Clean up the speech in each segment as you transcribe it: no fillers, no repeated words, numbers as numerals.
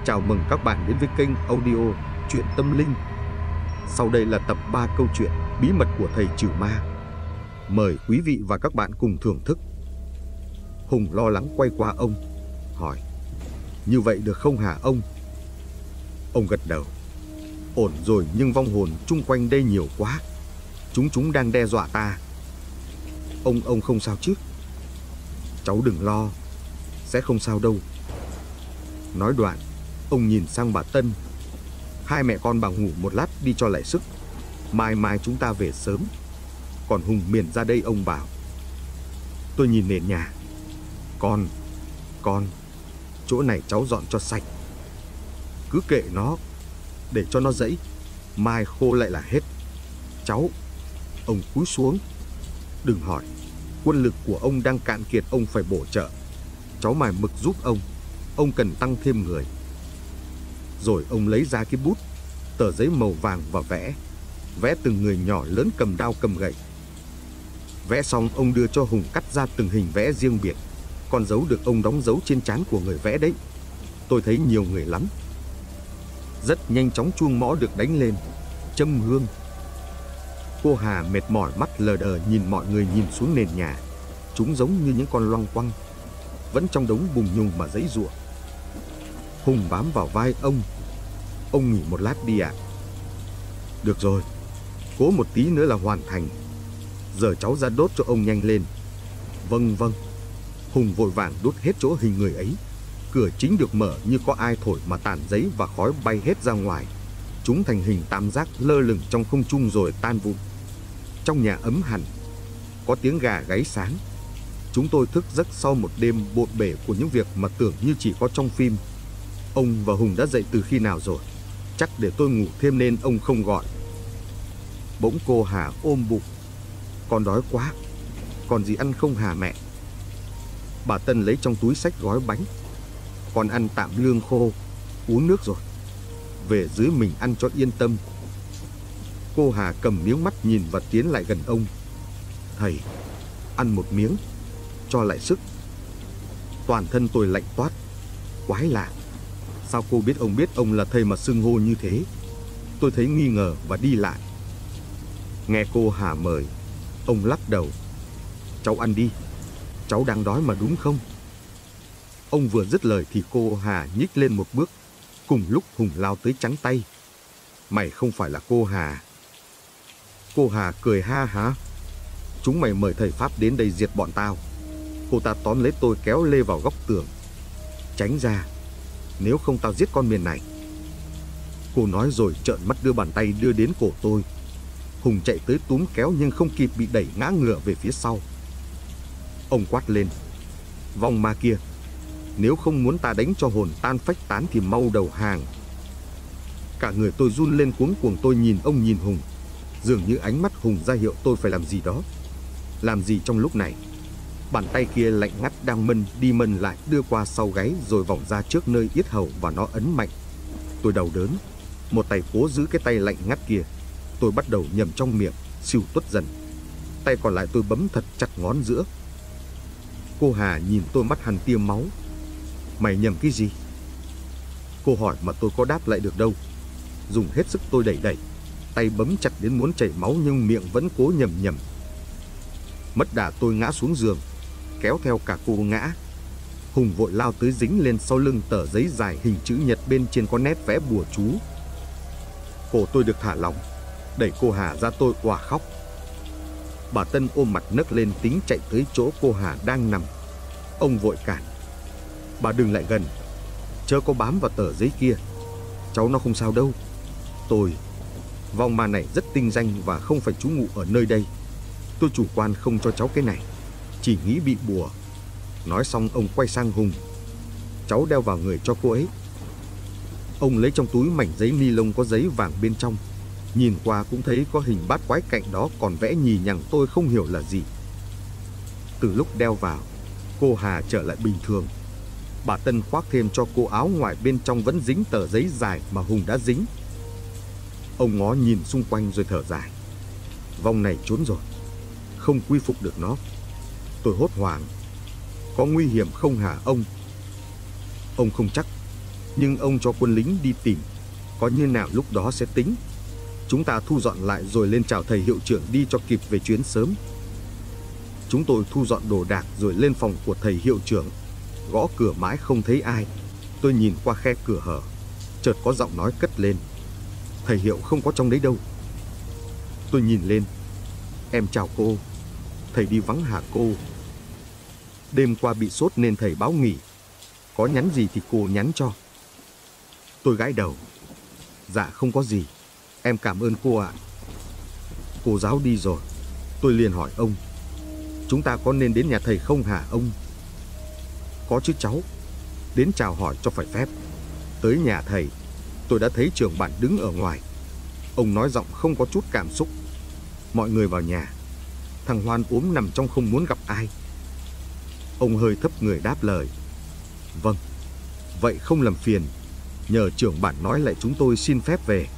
Chào mừng các bạn đến với kênh audio Chuyện Tâm Linh. Sau đây là tập 3 câu chuyện Bí mật của thầy trừ ma. Mời quý vị và các bạn cùng thưởng thức. Hùng lo lắng quay qua ông, hỏi: Như vậy được không hả ông? Ông gật đầu: Ổn rồi, nhưng vong hồn chung quanh đây nhiều quá. Chúng đang đe dọa ta. Ông không sao chứ? Cháu đừng lo, sẽ không sao đâu. Nói đoạn, ông nhìn sang bà Tân: Hai mẹ con bà ngủ một lát đi cho lại sức. Mai chúng ta về sớm. Còn Hùng miền ra đây ông bảo. Tôi nhìn nền nhà. Con, chỗ này cháu dọn cho sạch. Cứ kệ nó, để cho nó dẫy. Mai khô lại là hết. Cháu, ông cúi xuống. Đừng hỏi, quân lực của ông đang cạn kiệt, ông phải bổ trợ. Cháu mài mực giúp ông cần tăng thêm người. Rồi ông lấy ra cái bút, tờ giấy màu vàng và vẽ từng người nhỏ lớn cầm đao cầm gậy. Vẽ xong ông đưa cho Hùng cắt ra từng hình vẽ riêng biệt. Con dấu được ông đóng dấu trên trán của người vẽ đấy. Tôi thấy nhiều người lắm. Rất nhanh chóng chuông mõ được đánh lên, châm hương. Cô Hà mệt mỏi, mắt lờ đờ nhìn mọi người nhìn xuống nền nhà. Chúng giống như những con loăng quăng, vẫn trong đống bùn nhùng mà giãy giụa. Hùng bám vào vai ông. Ông nghỉ một lát đi ạ. Được rồi, cố một tí nữa là hoàn thành. Giờ cháu ra đốt cho ông nhanh lên. Vâng. Hùng vội vàng đốt hết chỗ hình người ấy. Cửa chính được mở, như có ai thổi mà tàn giấy và khói bay hết ra ngoài. Chúng thành hình tam giác lơ lửng trong không trung rồi tan vụn. Trong nhà ấm hẳn, có tiếng gà gáy sáng. Chúng tôi thức giấc sau một đêm bộn bề của những việc mà tưởng như chỉ có trong phim. Ông và Hùng đã dậy từ khi nào rồi? Chắc để tôi ngủ thêm nên ông không gọi. Bỗng cô Hà ôm bụng: Con đói quá. Còn gì ăn không hả mẹ? Bà Tân lấy trong túi xách gói bánh. Con ăn tạm lương khô, uống nước rồi. Về dưới mình ăn cho yên tâm. Cô Hà cầm miếng mắt nhìn và tiến lại gần ông. Thầy, ăn một miếng, cho lại sức. Toàn thân tôi lạnh toát. Quái lạ, sao cô biết ông là thầy mà xưng hô như thế? Tôi thấy nghi ngờ và đi lại. Nghe cô Hà mời, ông lắc đầu: Cháu ăn đi, cháu đang đói mà đúng không? Ông vừa dứt lời thì cô Hà nhích lên một bước. Cùng lúc Hùng lao tới trắng tay. Mày không phải là cô Hà? Cô Hà cười ha há: Chúng mày mời thầy Pháp đến đây diệt bọn tao. Cô ta tóm lấy tôi kéo lê vào góc tường. Tránh ra, nếu không tao giết con miền này. Cô nói rồi trợn mắt đưa bàn tay đưa đến cổ tôi. Hùng chạy tới túm kéo nhưng không kịp, bị đẩy ngã ngửa về phía sau. Ông quát lên: Vong ma kia, nếu không muốn ta đánh cho hồn tan phách tán thì mau đầu hàng. Cả người tôi run lên cuống cuồng. Tôi nhìn ông nhìn Hùng. Dường như ánh mắt Hùng ra hiệu tôi phải làm gì đó. Làm gì trong lúc này? Bàn tay kia lạnh ngắt đang mân đi mân lại, đưa qua sau gáy rồi vòng ra trước nơi yết hầu và nó ấn mạnh. Tôi đau đớn. Một tay cố giữ cái tay lạnh ngắt kia. Tôi bắt đầu nhầm trong miệng, siêu tuất dần. Tay còn lại tôi bấm thật chặt ngón giữa. Cô Hà nhìn tôi mắt hằn tia máu. Mày nhầm cái gì? Cô hỏi mà tôi có đáp lại được đâu. Dùng hết sức tôi đẩy. Tay bấm chặt đến muốn chảy máu nhưng miệng vẫn cố nhầm. Mất đà tôi ngã xuống giường, kéo theo cả cô ngã. Hùng vội lao tới dính lên sau lưng tờ giấy dài hình chữ nhật, bên trên có nét vẽ bùa chú. Cổ tôi được thả lỏng. Đẩy cô Hà ra tôi òa khóc. Bà Tân ôm mặt nấc lên tính chạy tới chỗ cô Hà đang nằm. Ông vội cản: Bà đừng lại gần, chớ có bám vào tờ giấy kia. Cháu nó không sao đâu. Vong ma này rất tinh danh và không phải trú ngụ ở nơi đây. Tôi chủ quan không cho cháu cái này, chỉ nghĩ bị bùa. Nói xong ông quay sang Hùng: Cháu đeo vào người cho cô ấy. Ông lấy trong túi mảnh giấy ni lông có giấy vàng bên trong. Nhìn qua cũng thấy có hình bát quái cạnh đó, còn vẽ nhì nhằng tôi không hiểu là gì. Từ lúc đeo vào, cô Hà trở lại bình thường. Bà Tân khoác thêm cho cô áo ngoài, bên trong vẫn dính tờ giấy dài mà Hùng đã dính. Ông ngó nhìn xung quanh rồi thở dài: Vong này trốn rồi, không quy phục được nó. Tôi hốt hoảng: Có nguy hiểm không hả ông? Ông không chắc. Nhưng ông cho quân lính đi tìm, có như nào lúc đó sẽ tính. Chúng ta thu dọn lại rồi lên chào thầy hiệu trưởng đi cho kịp về chuyến sớm. Chúng tôi thu dọn đồ đạc rồi lên phòng của thầy hiệu trưởng. Gõ cửa mãi không thấy ai. Tôi nhìn qua khe cửa hở, chợt có giọng nói cất lên: "Thầy hiệu không có trong đấy đâu." Tôi nhìn lên: "Em chào cô, thầy đi vắng hả cô?" "Đêm qua bị sốt nên thầy báo nghỉ. Có nhắn gì thì cô nhắn cho." Tôi gãi đầu: "Dạ không có gì, em cảm ơn cô ạ." Cô giáo đi rồi. Tôi liền hỏi ông: "Chúng ta có nên đến nhà thầy không hả ông?" "Có chứ cháu, đến chào hỏi cho phải phép." Tới nhà thầy, tôi đã thấy trưởng bản đứng ở ngoài. Ông nói giọng không có chút cảm xúc: "Mọi người vào nhà, thằng Hoan ốm nằm trong không muốn gặp ai." Ông hơi thấp người đáp lời: "Vâng, vậy không làm phiền, nhờ trưởng bản nói lại chúng tôi xin phép về."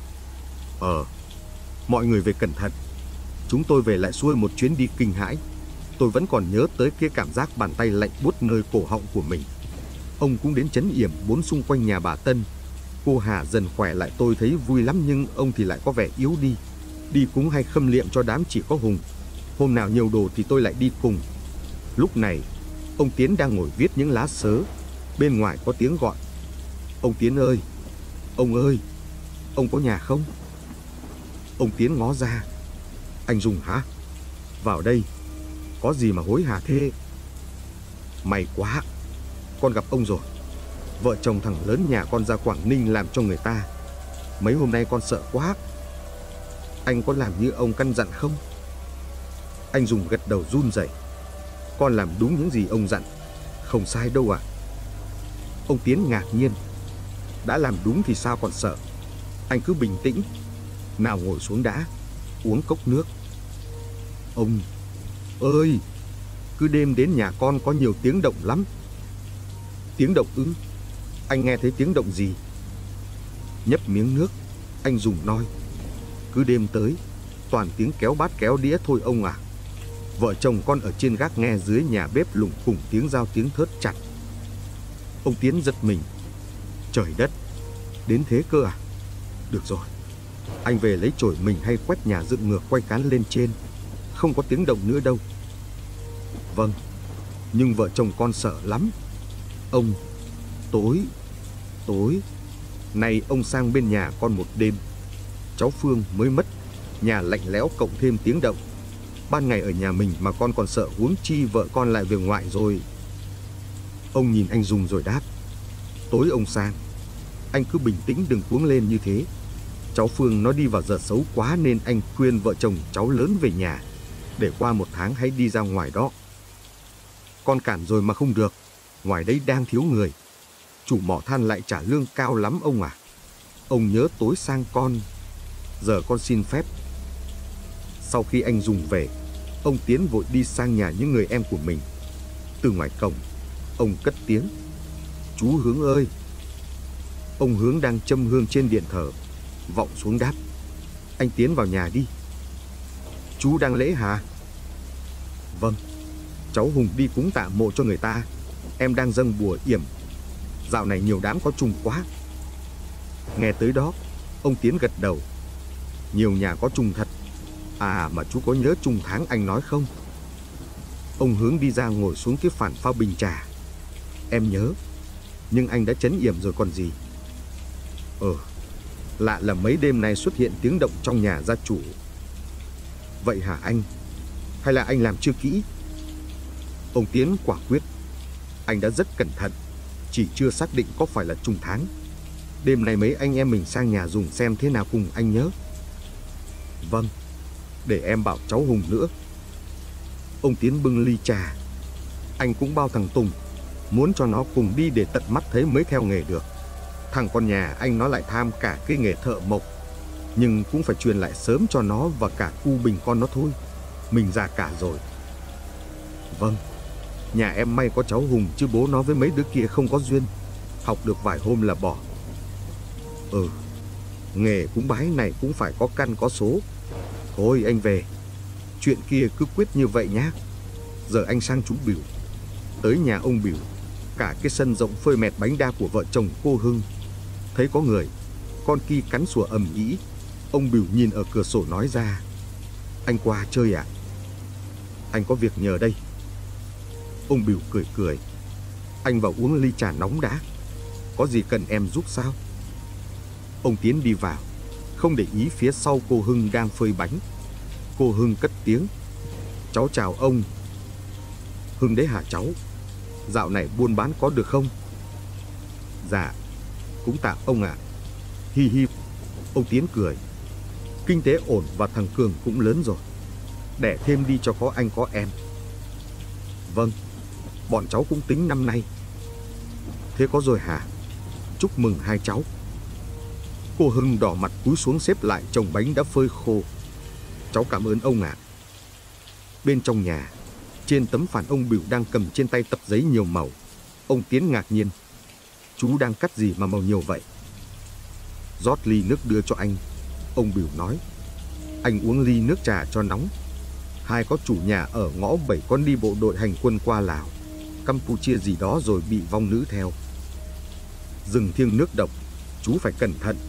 Mọi người về cẩn thận. Chúng tôi về lại xuôi một chuyến đi kinh hãi. Tôi vẫn còn nhớ tới cái cảm giác bàn tay lạnh buốt nơi cổ họng của mình. Ông cũng đến trấn yểm bốn xung quanh nhà bà Tân. Cô Hà dần khỏe lại tôi thấy vui lắm, nhưng ông thì lại có vẻ yếu đi. Đi cúng hay khâm liệm cho đám chỉ có Hùng. Hôm nào nhiều đồ thì tôi lại đi cùng. Lúc này, ông Tiến đang ngồi viết những lá sớ. Bên ngoài có tiếng gọi: "Ông Tiến ơi! Ông ơi! Ông có nhà không?" Ông Tiến ngó ra: "Anh Dùng hả? Vào đây. Có gì mà hối hả thế?" "May quá, con gặp ông rồi. Vợ chồng thằng lớn nhà con ra Quảng Ninh làm cho người ta. Mấy hôm nay con sợ quá. Anh có làm như ông căn dặn không?" Anh Dùng gật đầu run rẩy: "Con làm đúng những gì ông dặn, không sai đâu ạ." Ông Tiến ngạc nhiên: "Đã làm đúng thì sao còn sợ? Anh cứ bình tĩnh. Nào ngồi xuống đã, uống cốc nước." "Ông ơi, cứ đêm đến nhà con có nhiều tiếng động lắm." "Tiếng động ư? Anh nghe thấy tiếng động gì?" Nhấp miếng nước, anh Dùng nói: "Cứ đêm tới, toàn tiếng kéo bát kéo đĩa thôi ông à. Vợ chồng con ở trên gác nghe dưới nhà bếp lủng củng tiếng dao tiếng thớt chặt." Ông Tiến giật mình: "Trời đất, đến thế cơ à? Được rồi, anh về lấy chổi mình hay quét nhà dựng ngược quay cán lên trên. Không có tiếng động nữa đâu." "Vâng, nhưng vợ chồng con sợ lắm. Ông, tối nay ông sang bên nhà con một đêm. Cháu Phương mới mất, nhà lạnh lẽo cộng thêm tiếng động. Ban ngày ở nhà mình mà con còn sợ, huống chi vợ con lại về ngoại rồi." Ông nhìn anh Dùng rồi đáp: "Tối ông sang, anh cứ bình tĩnh đừng cuống lên như thế. Cháu Phương nó đi vào giờ xấu quá nên anh khuyên vợ chồng cháu lớn về nhà, để qua một tháng hãy đi ra ngoài đó. Con cản rồi mà không được, ngoài đấy đang thiếu người. Chủ mỏ than lại trả lương cao lắm ông à. Ông nhớ tối sang con. Giờ con xin phép." Sau khi anh Dùng về, ông Tiến vội đi sang nhà những người em của mình. Từ ngoài cổng, ông cất tiếng: "Chú Hướng ơi!" Ông Hướng đang châm hương trên điện thờ, vọng xuống đáp: "Anh Tiến vào nhà đi." "Chú đang lễ hả?" "Vâng, cháu Hùng đi cúng tạ mộ cho người ta. Em đang dâng bùa yểm. Dạo này nhiều đám có trùng quá." Nghe tới đó, ông Tiến gật đầu: "Nhiều nhà có trùng thật. À mà chú có nhớ trùng tháng anh nói không?" Ông Hướng đi ra ngồi xuống cái phản phao bình trà: "Em nhớ, nhưng anh đã trấn yểm rồi còn gì." Lạ là mấy đêm nay xuất hiện tiếng động trong nhà gia chủ." "Vậy hả anh? Hay là anh làm chưa kỹ?" Ông Tiến quả quyết: "Anh đã rất cẩn thận, chỉ chưa xác định có phải là trùng tháng. Đêm nay mấy anh em mình sang nhà Dùng xem thế nào cùng anh nhớ." "Vâng, để em bảo cháu Hùng nữa." Ông Tiến bưng ly trà: "Anh cũng bao thằng Tùng, muốn cho nó cùng đi để tận mắt thấy mới theo nghề được. Thằng con nhà anh nó lại tham cả cái nghề thợ mộc, nhưng cũng phải truyền lại sớm cho nó và cả cu Bình con nó thôi. Mình già cả rồi." "Vâng, nhà em may có cháu Hùng chứ bố nó với mấy đứa kia không có duyên. Học được vài hôm là bỏ." Nghề cúng bái này cũng phải có căn có số. Thôi anh về, chuyện kia cứ quyết như vậy nhá. Giờ anh sang chú Bửu. Tới nhà ông Bửu, cả cái sân rộng phơi mẹt bánh đa của vợ chồng cô Hưng. Thấy có người, con Ki cắn sủa ầm ĩ. Ông Bửu nhìn ở cửa sổ nói ra: "Anh qua chơi ạ?" "Anh có việc nhờ đây." Ông Bửu cười cười: "Anh vào uống ly trà nóng đã. Có gì cần em giúp sao?" Ông Tiến đi vào, không để ý phía sau cô Hưng đang phơi bánh. Cô Hưng cất tiếng: "Cháu chào ông." "Hưng đấy hả cháu? Dạo này buôn bán có được không?" "Dạ, cũng tạm ông ạ." "Hi hi." Ông Tiến cười: "Kinh tế ổn và thằng Cường cũng lớn rồi. Đẻ thêm đi cho có anh có em." "Vâng, bọn cháu cũng tính năm nay." "Thế có rồi hả? Chúc mừng hai cháu." Cô Hưng đỏ mặt cúi xuống xếp lại chồng bánh đã phơi khô. "Cháu cảm ơn ông ạ." Bên trong nhà, trên tấm phản, ông Bửu đang cầm trên tay tập giấy nhiều màu. Ông Tiến ngạc nhiên: "Chú đang cắt gì mà màu nhiều vậy?" "Rót ly nước đưa cho anh." Ông Bửu nói: "Anh uống ly nước trà cho nóng. Hai có chủ nhà ở ngõ 7 con đi bộ đội hành quân qua Lào, Campuchia gì đó rồi bị vong nữ theo. Rừng thiêng nước độc, chú phải cẩn thận."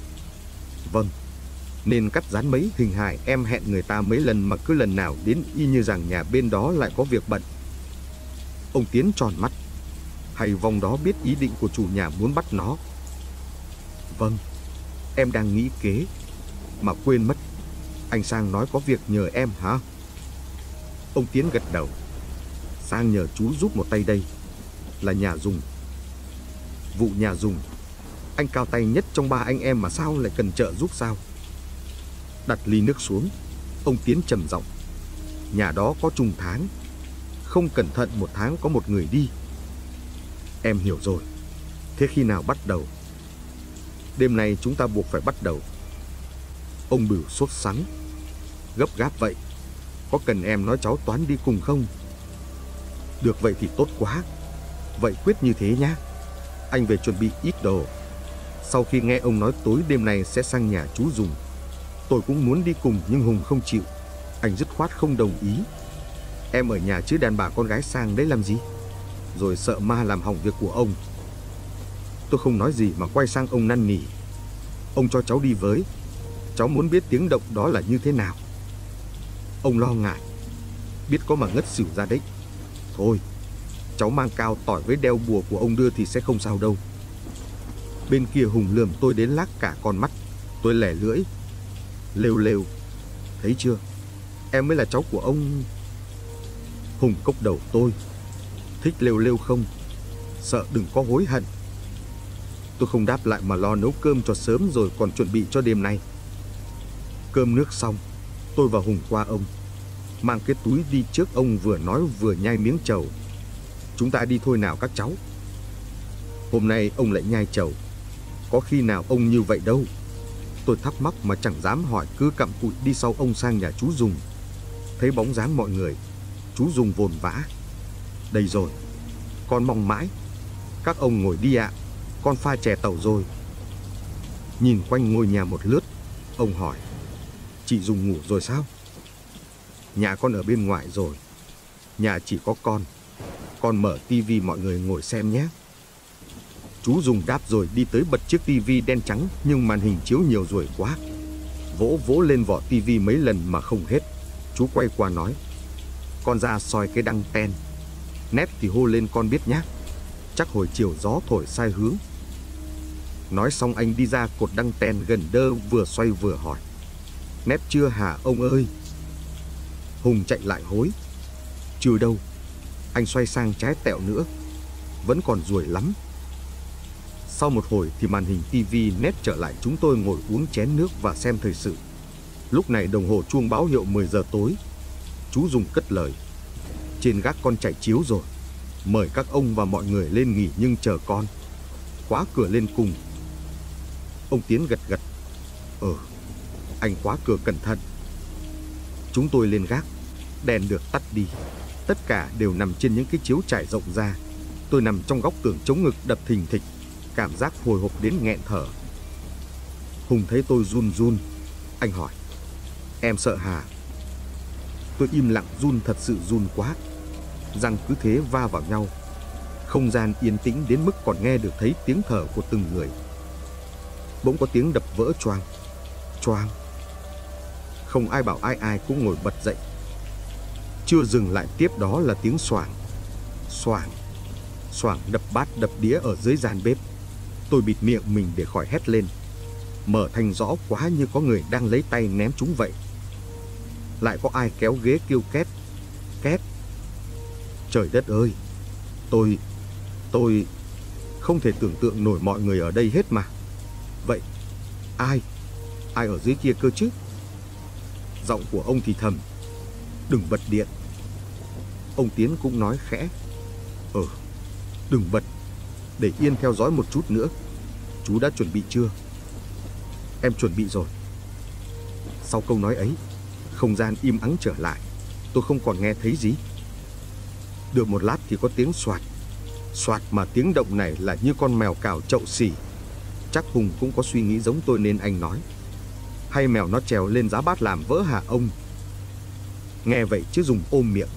"Vâng, nên cắt dán mấy hình hài em hẹn người ta mấy lần mà cứ lần nào đến y như rằng nhà bên đó lại có việc bận." Ông Tiến tròn mắt: "Hay vong đó biết ý định của chủ nhà muốn bắt nó?" "Vâng, em đang nghĩ kế, mà quên mất. Anh Sang nói có việc nhờ em hả?" Ông Tiến gật đầu: "Sang nhờ chú giúp một tay đây, là nhà dùng." "Vụ nhà dùng? Anh cao tay nhất trong ba anh em mà sao lại cần trợ giúp sao?" Đặt ly nước xuống, ông Tiến trầm giọng: "Nhà đó có chung tháng, không cẩn thận một tháng có một người đi." "Em hiểu rồi. Thế khi nào bắt đầu?" "Đêm nay chúng ta buộc phải bắt đầu." Ông Bửu sốt sắng: "Gấp gáp vậy, có cần em nói cháu Toán đi cùng không?" "Được vậy thì tốt quá. Vậy quyết như thế nhá. Anh về chuẩn bị ít đồ. Sau khi nghe ông nói tối đêm nay sẽ sang nhà chú Dùng. Tôi cũng muốn đi cùng nhưng Hùng không chịu. Anh dứt khoát không đồng ý. Em ở nhà chứ đàn bà con gái sang đấy làm gì? Rồi sợ ma làm hỏng việc của ông." Tôi không nói gì mà quay sang ông năn nỉ: "Ông cho cháu đi với. Cháu muốn biết tiếng động đó là như thế nào." Ông lo ngại: "Biết có mà ngất xỉu ra đấy. Thôi, cháu mang cao tỏi với đeo bùa của ông đưa thì sẽ không sao đâu." Bên kia Hùng lườm tôi đến lác cả con mắt. Tôi lẻ lưỡi: "Lêu lêu, thấy chưa? Em mới là cháu của ông." Hùng cốc đầu tôi: "Thích lêu lêu không? Sợ đừng có hối hận." Tôi không đáp lại mà lo nấu cơm cho sớm rồi còn chuẩn bị cho đêm nay. Cơm nước xong, tôi và Hùng qua ông, mang cái túi đi trước ông, vừa nói vừa nhai miếng trầu: "Chúng ta đi thôi nào các cháu." Hôm nay ông lại nhai trầu. Có khi nào ông như vậy đâu. Tôi thắc mắc mà chẳng dám hỏi, cứ cặm cụi đi sau ông sang nhà chú Dùng. Thấy bóng dáng mọi người, chú Dùng vồn vã: "Đây rồi, con mong mãi. Các ông ngồi đi ạ, con pha chè tàu rồi." Nhìn quanh ngôi nhà một lướt, ông hỏi: "Chị Dùng ngủ rồi sao?" "Nhà con ở bên ngoài rồi. Nhà chỉ có con mở tivi mọi người ngồi xem nhé." Chú Dùng đáp rồi đi tới bật chiếc tivi đen trắng nhưng màn hình chiếu nhiều ruồi quá. Vỗ vỗ lên vỏ tivi mấy lần mà không hết. Chú quay qua nói: "Con ra soi cái đăng ten. Nét thì hô lên con biết nhá. Chắc hồi chiều gió thổi sai hướng." Nói xong anh đi ra cột đăng ten gần đơ, vừa xoay vừa hỏi: "Nét chưa hả ông ơi?" Hùng chạy lại hối: "Chưa đâu." Anh xoay sang trái tẹo nữa: "Vẫn còn ruồi lắm." Sau một hồi thì màn hình tivi nét trở lại, chúng tôi ngồi uống chén nước và xem thời sự. Lúc này đồng hồ chuông báo hiệu 10 giờ tối. Chú Dùng cất lời: "Trên gác con chạy chiếu rồi. Mời các ông và mọi người lên nghỉ nhưng chờ con. Khóa cửa lên cùng." Ông Tiến gật gật: Anh khóa cửa cẩn thận." Chúng tôi lên gác. Đèn được tắt đi. Tất cả đều nằm trên những cái chiếu trải rộng ra. Tôi nằm trong góc tường chống ngực đập thình thịch, cảm giác hồi hộp đến nghẹn thở. Hùng thấy tôi run run, anh hỏi: "Em sợ hả?" Tôi im lặng, run thật sự run quá. Răng cứ thế va vào nhau. Không gian yên tĩnh đến mức còn nghe được thấy tiếng thở của từng người. Bỗng có tiếng đập vỡ choang, choang. Không ai bảo ai, ai cũng ngồi bật dậy. Chưa dừng lại, tiếp đó là tiếng xoảng, xoảng, xoảng đập bát đập đĩa ở dưới gian bếp. Tôi bịt miệng mình để khỏi hét lên. Mở thành rõ quá, như có người đang lấy tay ném chúng vậy. Lại có ai kéo ghế kêu két, két. Trời đất ơi, tôi không thể tưởng tượng nổi mọi người ở đây hết mà. Vậy ai ở dưới kia cơ chứ? Giọng của ông thì thầm, đừng bật điện. Ông Tiến cũng nói khẽ, đừng bật, để Yên theo dõi một chút nữa. Chú đã chuẩn bị chưa? Em chuẩn bị rồi. Sau câu nói ấy, không gian im ắng trở lại. Tôi không còn nghe thấy gì. Được một lát thì có tiếng soạt, soạt, mà tiếng động này là như con mèo cào chậu xỉ. Chắc Hùng cũng có suy nghĩ giống tôi nên anh nói, hay mèo nó trèo lên giá bát làm vỡ hả ông? Nghe vậy chứ Dùng ôm miệng.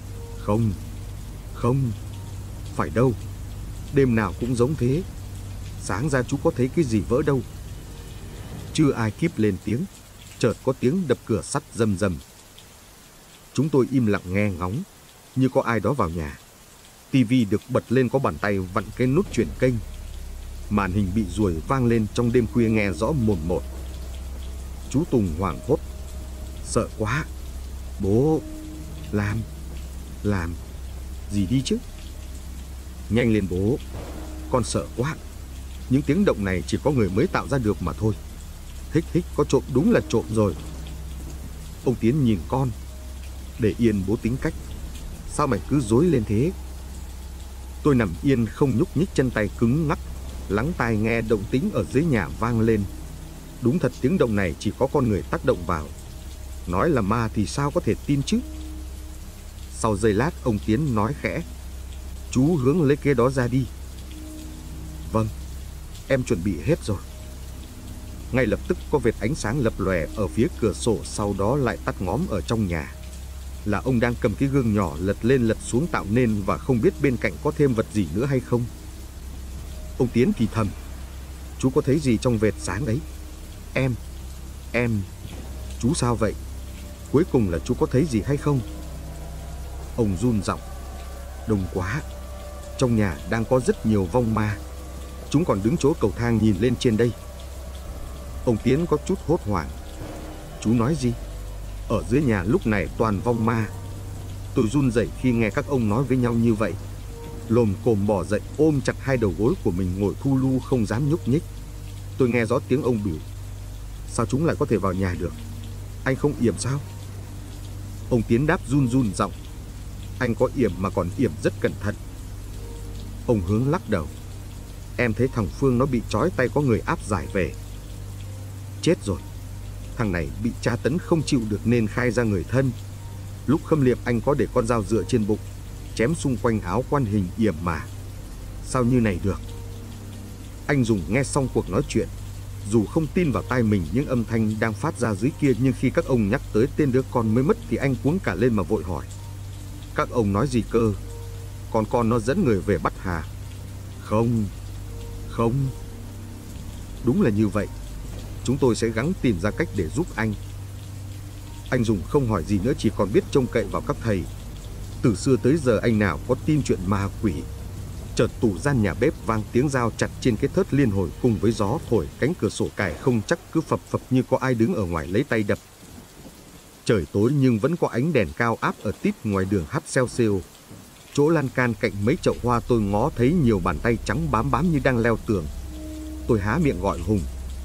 Không, phải đâu. Đêm nào cũng giống thế. Sáng ra chú có thấy cái gì vỡ đâu. Chưa ai kíp lên tiếng, chợt có tiếng đập cửa sắt rầm rầm. Chúng tôi im lặng nghe ngóng, như có ai đó vào nhà. Tivi được bật lên, có bàn tay vặn cái nút chuyển kênh. Màn hình bị ruồi vang lên trong đêm khuya nghe rõ mồn một. Chú Tùng hoảng hốt, sợ quá. Bố, làm gì đi chứ? Nhanh lên bố, con sợ quá. Những tiếng động này chỉ có người mới tạo ra được mà thôi. Hích, có trộm, đúng là trộm rồi. Ông Tiến nhìn con, để Yên bố tính cách. Sao mày cứ rối lên thế? Tôi nằm yên không nhúc nhích, chân tay cứng ngắc, lắng tai nghe động tĩnh ở dưới nhà vang lên. Đúng thật, tiếng động này chỉ có con người tác động vào. Nói là ma thì sao có thể tin chứ? Sau giây lát, ông Tiến nói khẽ, chú hướng lấy cái đó ra đi. Vâng, em chuẩn bị hết rồi. Ngay lập tức có vệt ánh sáng lập lòe ở phía cửa sổ, sau đó lại tắt ngóm ở trong nhà. Là ông đang cầm cái gương nhỏ lật lên lật xuống tạo nên, và không biết bên cạnh có thêm vật gì nữa hay không. Ông Tiến thì thầm, chú có thấy gì trong vệt sáng ấy? Em, chú sao vậy? Cuối cùng là chú có thấy gì hay không? Ông run giọng, đông quá, trong nhà đang có rất nhiều vong ma. Chúng còn đứng chỗ cầu thang nhìn lên trên đây. Ông Tiến có chút hốt hoảng, chú nói gì? Ở dưới nhà lúc này toàn vong ma. Tôi run rẩy khi nghe các ông nói với nhau như vậy. Lồm cồm bò dậy, ôm chặt hai đầu gối của mình, ngồi thu lu không dám nhúc nhích. Tôi nghe rõ tiếng ông biểu, sao chúng lại có thể vào nhà được? Anh không yểm sao? Ông Tiến đáp run giọng, anh có yểm mà còn yểm rất cẩn thận. Ông Hướng lắc đầu, em thấy thằng Phương nó bị trói tay, có người áp giải về. Chết rồi, thằng này bị tra tấn không chịu được nên khai ra người thân. Lúc khâm liệm anh có để con dao dựa trên bụng, chém xung quanh áo quan hình yểm mà. Sao như này được? Anh Dùng nghe xong cuộc nói chuyện, dù không tin vào tai mình những âm thanh đang phát ra dưới kia, nhưng khi các ông nhắc tới tên đứa con mới mất thì anh cuống cả lên mà vội hỏi, các ông nói gì cơ? Con nó dẫn người về bắt Hà? Không. Đúng là như vậy. Chúng tôi sẽ gắng tìm ra cách để giúp anh. Anh Dùng không hỏi gì nữa, chỉ còn biết trông cậy vào các thầy. Từ xưa tới giờ anh nào có tin chuyện ma quỷ. Chợt tủ gian nhà bếp vang tiếng dao chặt trên cái thớt liên hồi, cùng với gió thổi, cánh cửa sổ cài không chắc cứ phập phập như có ai đứng ở ngoài lấy tay đập. Trời tối nhưng vẫn có ánh đèn cao áp ở tít ngoài đường hắt xeo xêu. Chỗ lan can cạnh mấy chậu hoa tôi ngó thấy nhiều bàn tay trắng bám như đang leo tường. Tôi há miệng gọi Hùng.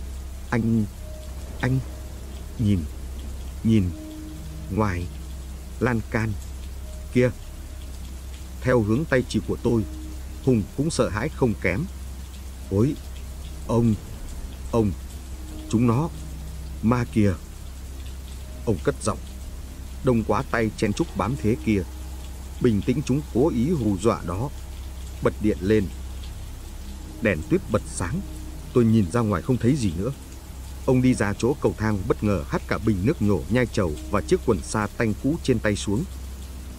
Anh nhìn ngoài lan can kia. Theo hướng tay chỉ của tôi, Hùng cũng sợ hãi không kém. Ôi, ông, chúng nó, ma kìa. Ông cất giọng, đông quá, tay chen chúc bám thế kia. Bình tĩnh, chúng cố ý hù dọa đó. Bật điện lên. Đèn tuyết bật sáng. Tôi nhìn ra ngoài không thấy gì nữa. Ông đi ra chỗ cầu thang, bất ngờ hắt cả bình nước nhổ nhai trầu và chiếc quần sa tanh cũ trên tay xuống.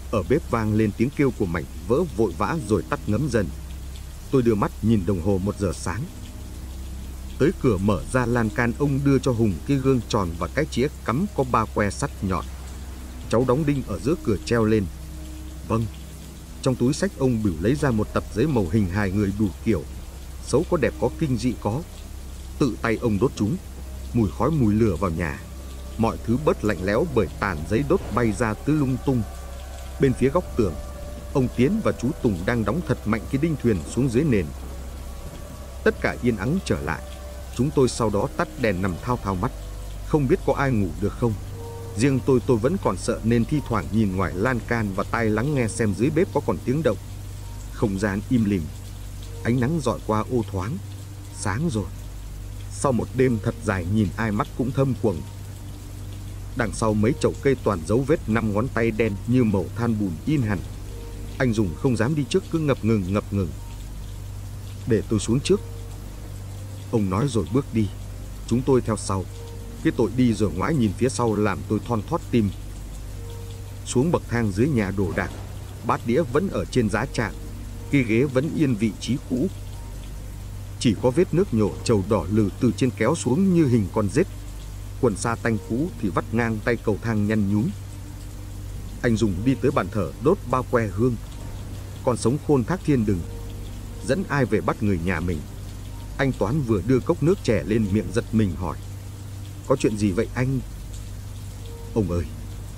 Ở bếp vang lên tiếng kêu của Mạnh vỡ vội vã rồi tắt ngấm dần. Tôi đưa mắt nhìn đồng hồ 1 giờ sáng. Tới cửa mở ra lan can, ông đưa cho Hùng cái gương tròn và cái chĩa cắm có 3 que sắt nhọn. Cháu đóng đinh ở giữa cửa treo lên. Vâng. Trong túi xách ông Bửu lấy ra một tập giấy màu hình hài người đủ kiểu, xấu có đẹp có kinh dị có. Tự tay ông đốt chúng, mùi khói mùi lửa vào nhà. Mọi thứ bớt lạnh lẽo bởi tàn giấy đốt bay ra tứ lung tung. Bên phía góc tường, ông Tiến và chú Tùng đang đóng thật mạnh cái đinh thuyền xuống dưới nền. Tất cả yên ắng trở lại. Chúng tôi sau đó tắt đèn nằm thao thao mắt. Không biết có ai ngủ được không. Riêng tôi vẫn còn sợ nên thi thoảng nhìn ngoài lan can và tai lắng nghe xem dưới bếp có còn tiếng động. Không gian im lìm. Ánh nắng rọi qua ô thoáng. Sáng rồi. Sau một đêm thật dài nhìn ai mắt cũng thâm quầng. Đằng sau mấy chậu cây toàn dấu vết 5 ngón tay đen như màu than bùn in hẳn. Anh Dùng không dám đi trước, cứ ngập ngừng. Để tôi xuống trước, ông nói rồi bước đi. Chúng tôi theo sau. Cái tội đi rồi ngoái nhìn phía sau làm tôi thon thót tim. Xuống bậc thang dưới nhà đổ đạc, bát đĩa vẫn ở trên giá trạng, cái ghế vẫn yên vị trí cũ. Chỉ có vết nước nhổ trầu đỏ lừ từ trên kéo xuống như hình con rết. Quần sa tanh cũ thì vắt ngang tay cầu thang nhăn nhúm. Anh Dùng đi tới bàn thờ đốt 3 que hương. Con sống khôn thác thiên đừng dẫn ai về bắt người nhà mình. Anh Toán vừa đưa cốc nước chè lên miệng giật mình hỏi: Có chuyện gì vậy anh? Ông ơi!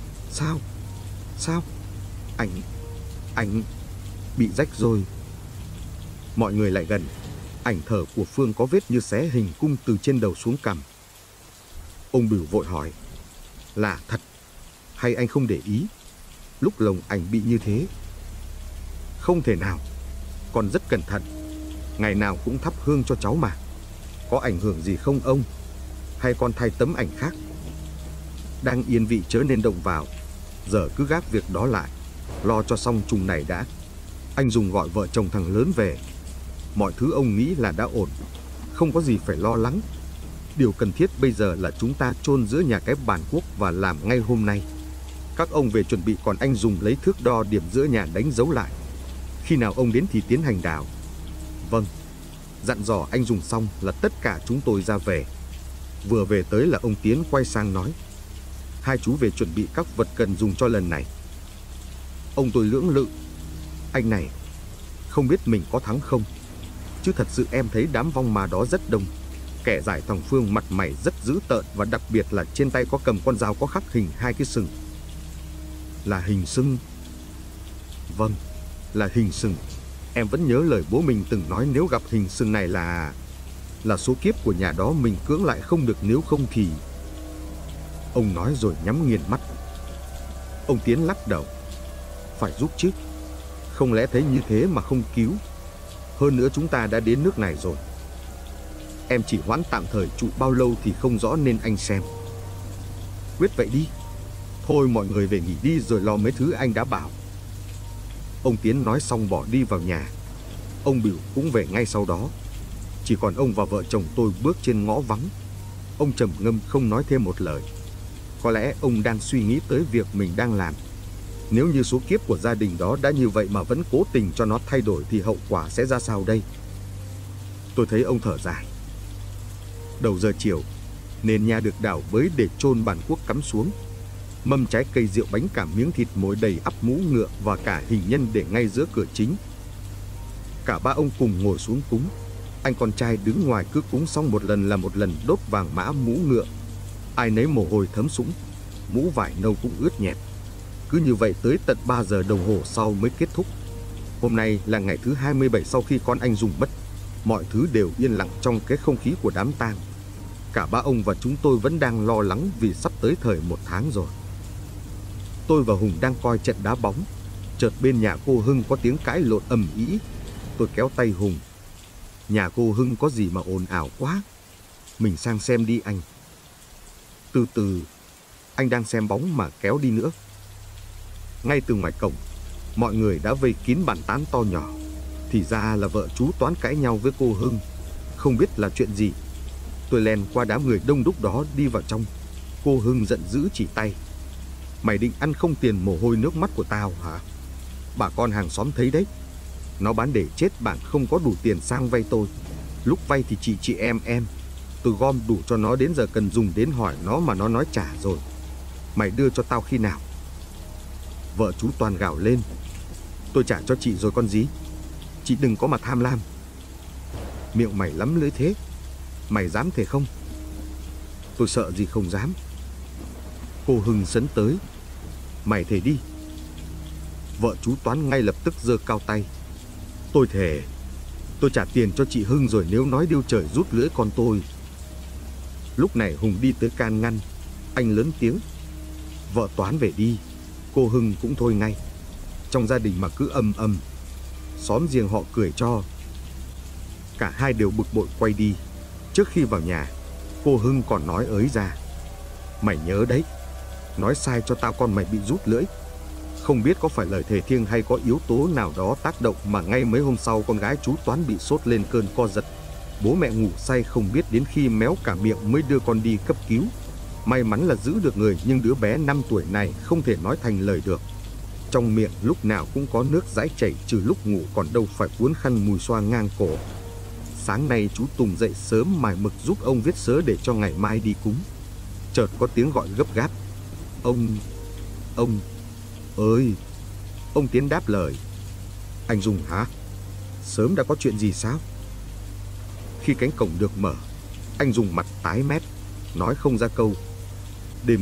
Sao? Anh bị rách rồi. Mọi người lại gần. Ảnh thờ của Phương có vết như xé hình cung từ trên đầu xuống cằm. Ông Bửu vội hỏi: Là thật hay anh không để ý? Lúc lồng ảnh bị như thế. Không thể nào, con rất cẩn thận, ngày nào cũng thắp hương cho cháu mà. Có ảnh hưởng gì không ông? Hay con thay tấm ảnh khác? Đang yên vị chớ nên động vào. Giờ cứ gác việc đó lại, lo cho xong trùng này đã. Anh Dùng gọi vợ chồng thằng lớn về. Mọi thứ ông nghĩ là đã ổn, không có gì phải lo lắng. Điều cần thiết bây giờ là chúng ta chôn giữa nhà cái bàn quốc và làm ngay hôm nay. Các ông về chuẩn bị, còn anh Dùng lấy thước đo điểm giữa nhà đánh dấu lại. Khi nào ông đến thì tiến hành đào. Vâng. Dặn dò anh Dùng xong là tất cả chúng tôi ra về. Vừa về tới là ông Tiến quay sang nói: Hai chú về chuẩn bị các vật cần dùng cho lần này. Ông tôi lưỡng lự: Anh này, không biết mình có thắng không? Chứ thật sự em thấy đám vong ma đó rất đông. Kẻ giải thằng Phương mặt mày rất dữ tợn, và đặc biệt là trên tay có cầm con dao có khắc hình 2 cái sừng. Là hình sừng? Vâng, là hình sừng. Em vẫn nhớ lời bố mình từng nói, nếu gặp hình sừng này là số kiếp của nhà đó mình cưỡng lại không được, nếu không thì... Ông nói rồi nhắm nghiền mắt. Ông Tiến lắc đầu: Phải giúp chứ, không lẽ thấy như thế mà không cứu. Hơn nữa chúng ta đã đến nước này rồi. Em chỉ hoãn tạm thời trụ bao lâu thì không rõ, nên anh xem. Quyết vậy đi. Thôi mọi người về nghỉ đi rồi lo mấy thứ anh đã bảo. Ông Tiến nói xong bỏ đi vào nhà. Ông Bửu cũng về ngay sau đó. Chỉ còn ông và vợ chồng tôi bước trên ngõ vắng. Ông trầm ngâm không nói thêm một lời. Có lẽ ông đang suy nghĩ tới việc mình đang làm. Nếu như số kiếp của gia đình đó đã như vậy mà vẫn cố tình cho nó thay đổi thì hậu quả sẽ ra sao đây? Tôi thấy ông thở dài. Đầu giờ chiều, nền nhà được đào bới để chôn bàn quốc cắm xuống. Mâm trái cây, rượu, bánh, cả miếng thịt mồi đầy ắp, mũ ngựa và cả hình nhân để ngay giữa cửa chính. Cả ba ông cùng ngồi xuống cúng. Anh con trai đứng ngoài cứ cúng xong một lần là một lần đốt vàng mã mũ ngựa. Ai nấy mồ hôi thấm sũng, mũ vải nâu cũng ướt nhẹp. Cứ như vậy tới tận 3 giờ đồng hồ sau mới kết thúc. Hôm nay là ngày thứ 27 sau khi con anh Dùng mất. Mọi thứ đều yên lặng trong cái không khí của đám tang. Cả ba ông và chúng tôi vẫn đang lo lắng vì sắp tới thời 1 tháng rồi. Tôi và Hùng đang coi trận đá bóng. Chợt bên nhà cô Hưng có tiếng cãi lộn ầm ĩ. Tôi kéo tay Hùng: Nhà cô Hưng có gì mà ồn ào quá? Mình sang xem đi anh. Từ từ, anh đang xem bóng mà kéo đi nữa. Ngay từ ngoài cổng, mọi người đã vây kín bàn tán to nhỏ. Thì ra là vợ chú Toán cãi nhau với cô Hưng. Không biết là chuyện gì. Tôi len qua đám người đông đúc đó đi vào trong. Cô Hưng giận dữ chỉ tay: Mày định ăn không tiền mồ hôi nước mắt của tao hả? Bà con hàng xóm thấy đấy. Nó bán để chết bạn không có đủ tiền sang vay tôi. Lúc vay thì chị em. Tôi gom đủ cho nó, đến giờ cần dùng đến hỏi nó mà nó nói trả rồi. Mày đưa cho tao khi nào? Vợ chú Toàn gào lên. Tôi trả cho chị rồi con gì. Chị đừng có mà tham lam. Miệng mày lắm lưỡi thế. Mày dám thể không? Tôi sợ gì không dám. Cô Hưng sấn tới. Mày thề đi. Vợ chú Toán ngay lập tức giơ cao tay. Tôi thề. Tôi trả tiền cho chị Hưng rồi, nếu nói điêu trời rút lưỡi con tôi. Lúc này Hùng đi tới can ngăn. Anh lớn tiếng. Vợ Toán về đi. Cô Hưng cũng thôi ngay. Trong gia đình mà cứ ầm. Xóm riêng họ cười cho. Cả hai đều bực bội quay đi. Trước khi vào nhà, cô Hưng còn nói ới ra. Mày nhớ đấy, nói sai cho tao con mày bị rút lưỡi. Không biết có phải lời thề thiêng hay có yếu tố nào đó tác động mà ngay mấy hôm sau con gái chú Toán bị sốt lên cơn co giật. Bố mẹ ngủ say không biết, đến khi méo cả miệng mới đưa con đi cấp cứu. May mắn là giữ được người, nhưng đứa bé 5 tuổi này không thể nói thành lời được. Trong miệng lúc nào cũng có nước dãi chảy, trừ lúc ngủ còn đâu phải cuốn khăn mùi xoa ngang cổ. Sáng nay chú Tùng dậy sớm mài mực giúp ông viết sớ để cho ngày mai đi cúng. Chợt có tiếng gọi gấp gáp. Ông ơi! Ông Tiến đáp lời. Anh Dung hả? Sớm đã có chuyện gì sao? Khi cánh cổng được mở, anh Dung mặt tái mét, nói không ra câu. Đêm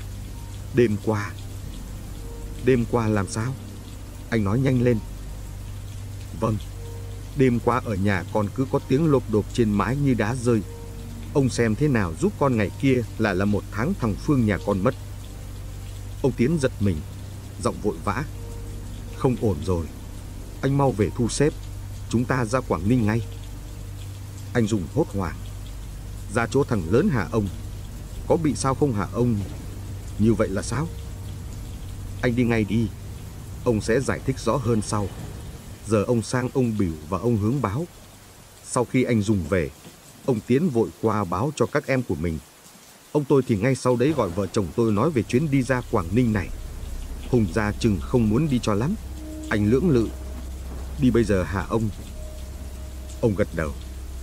qua làm sao? Anh nói nhanh lên. Vâng, đêm qua ở nhà con cứ có tiếng lộp độp trên mái như đá rơi. Ông xem thế nào giúp con, ngày kia là 1 tháng thằng Phương nhà con mất. Ông Tiến giật mình, giọng vội vã. Không ổn rồi, anh mau về thu xếp, chúng ta ra Quảng Ninh ngay. Anh Dung hốt hoảng. Ra chỗ thằng lớn hả ông? Có bị sao không hả ông? Như vậy là sao? Anh đi ngay đi, ông sẽ giải thích rõ hơn sau. Giờ ông sang ông Bỉu và ông Hướng báo. Sau khi anh Dung về, ông Tiến vội qua báo cho các em của mình. Ông tôi thì ngay sau đấy gọi vợ chồng tôi nói về chuyến đi ra Quảng Ninh này. Hùng ra chừng không muốn đi cho lắm. Anh lưỡng lự. Đi bây giờ hả ông? Ông gật đầu.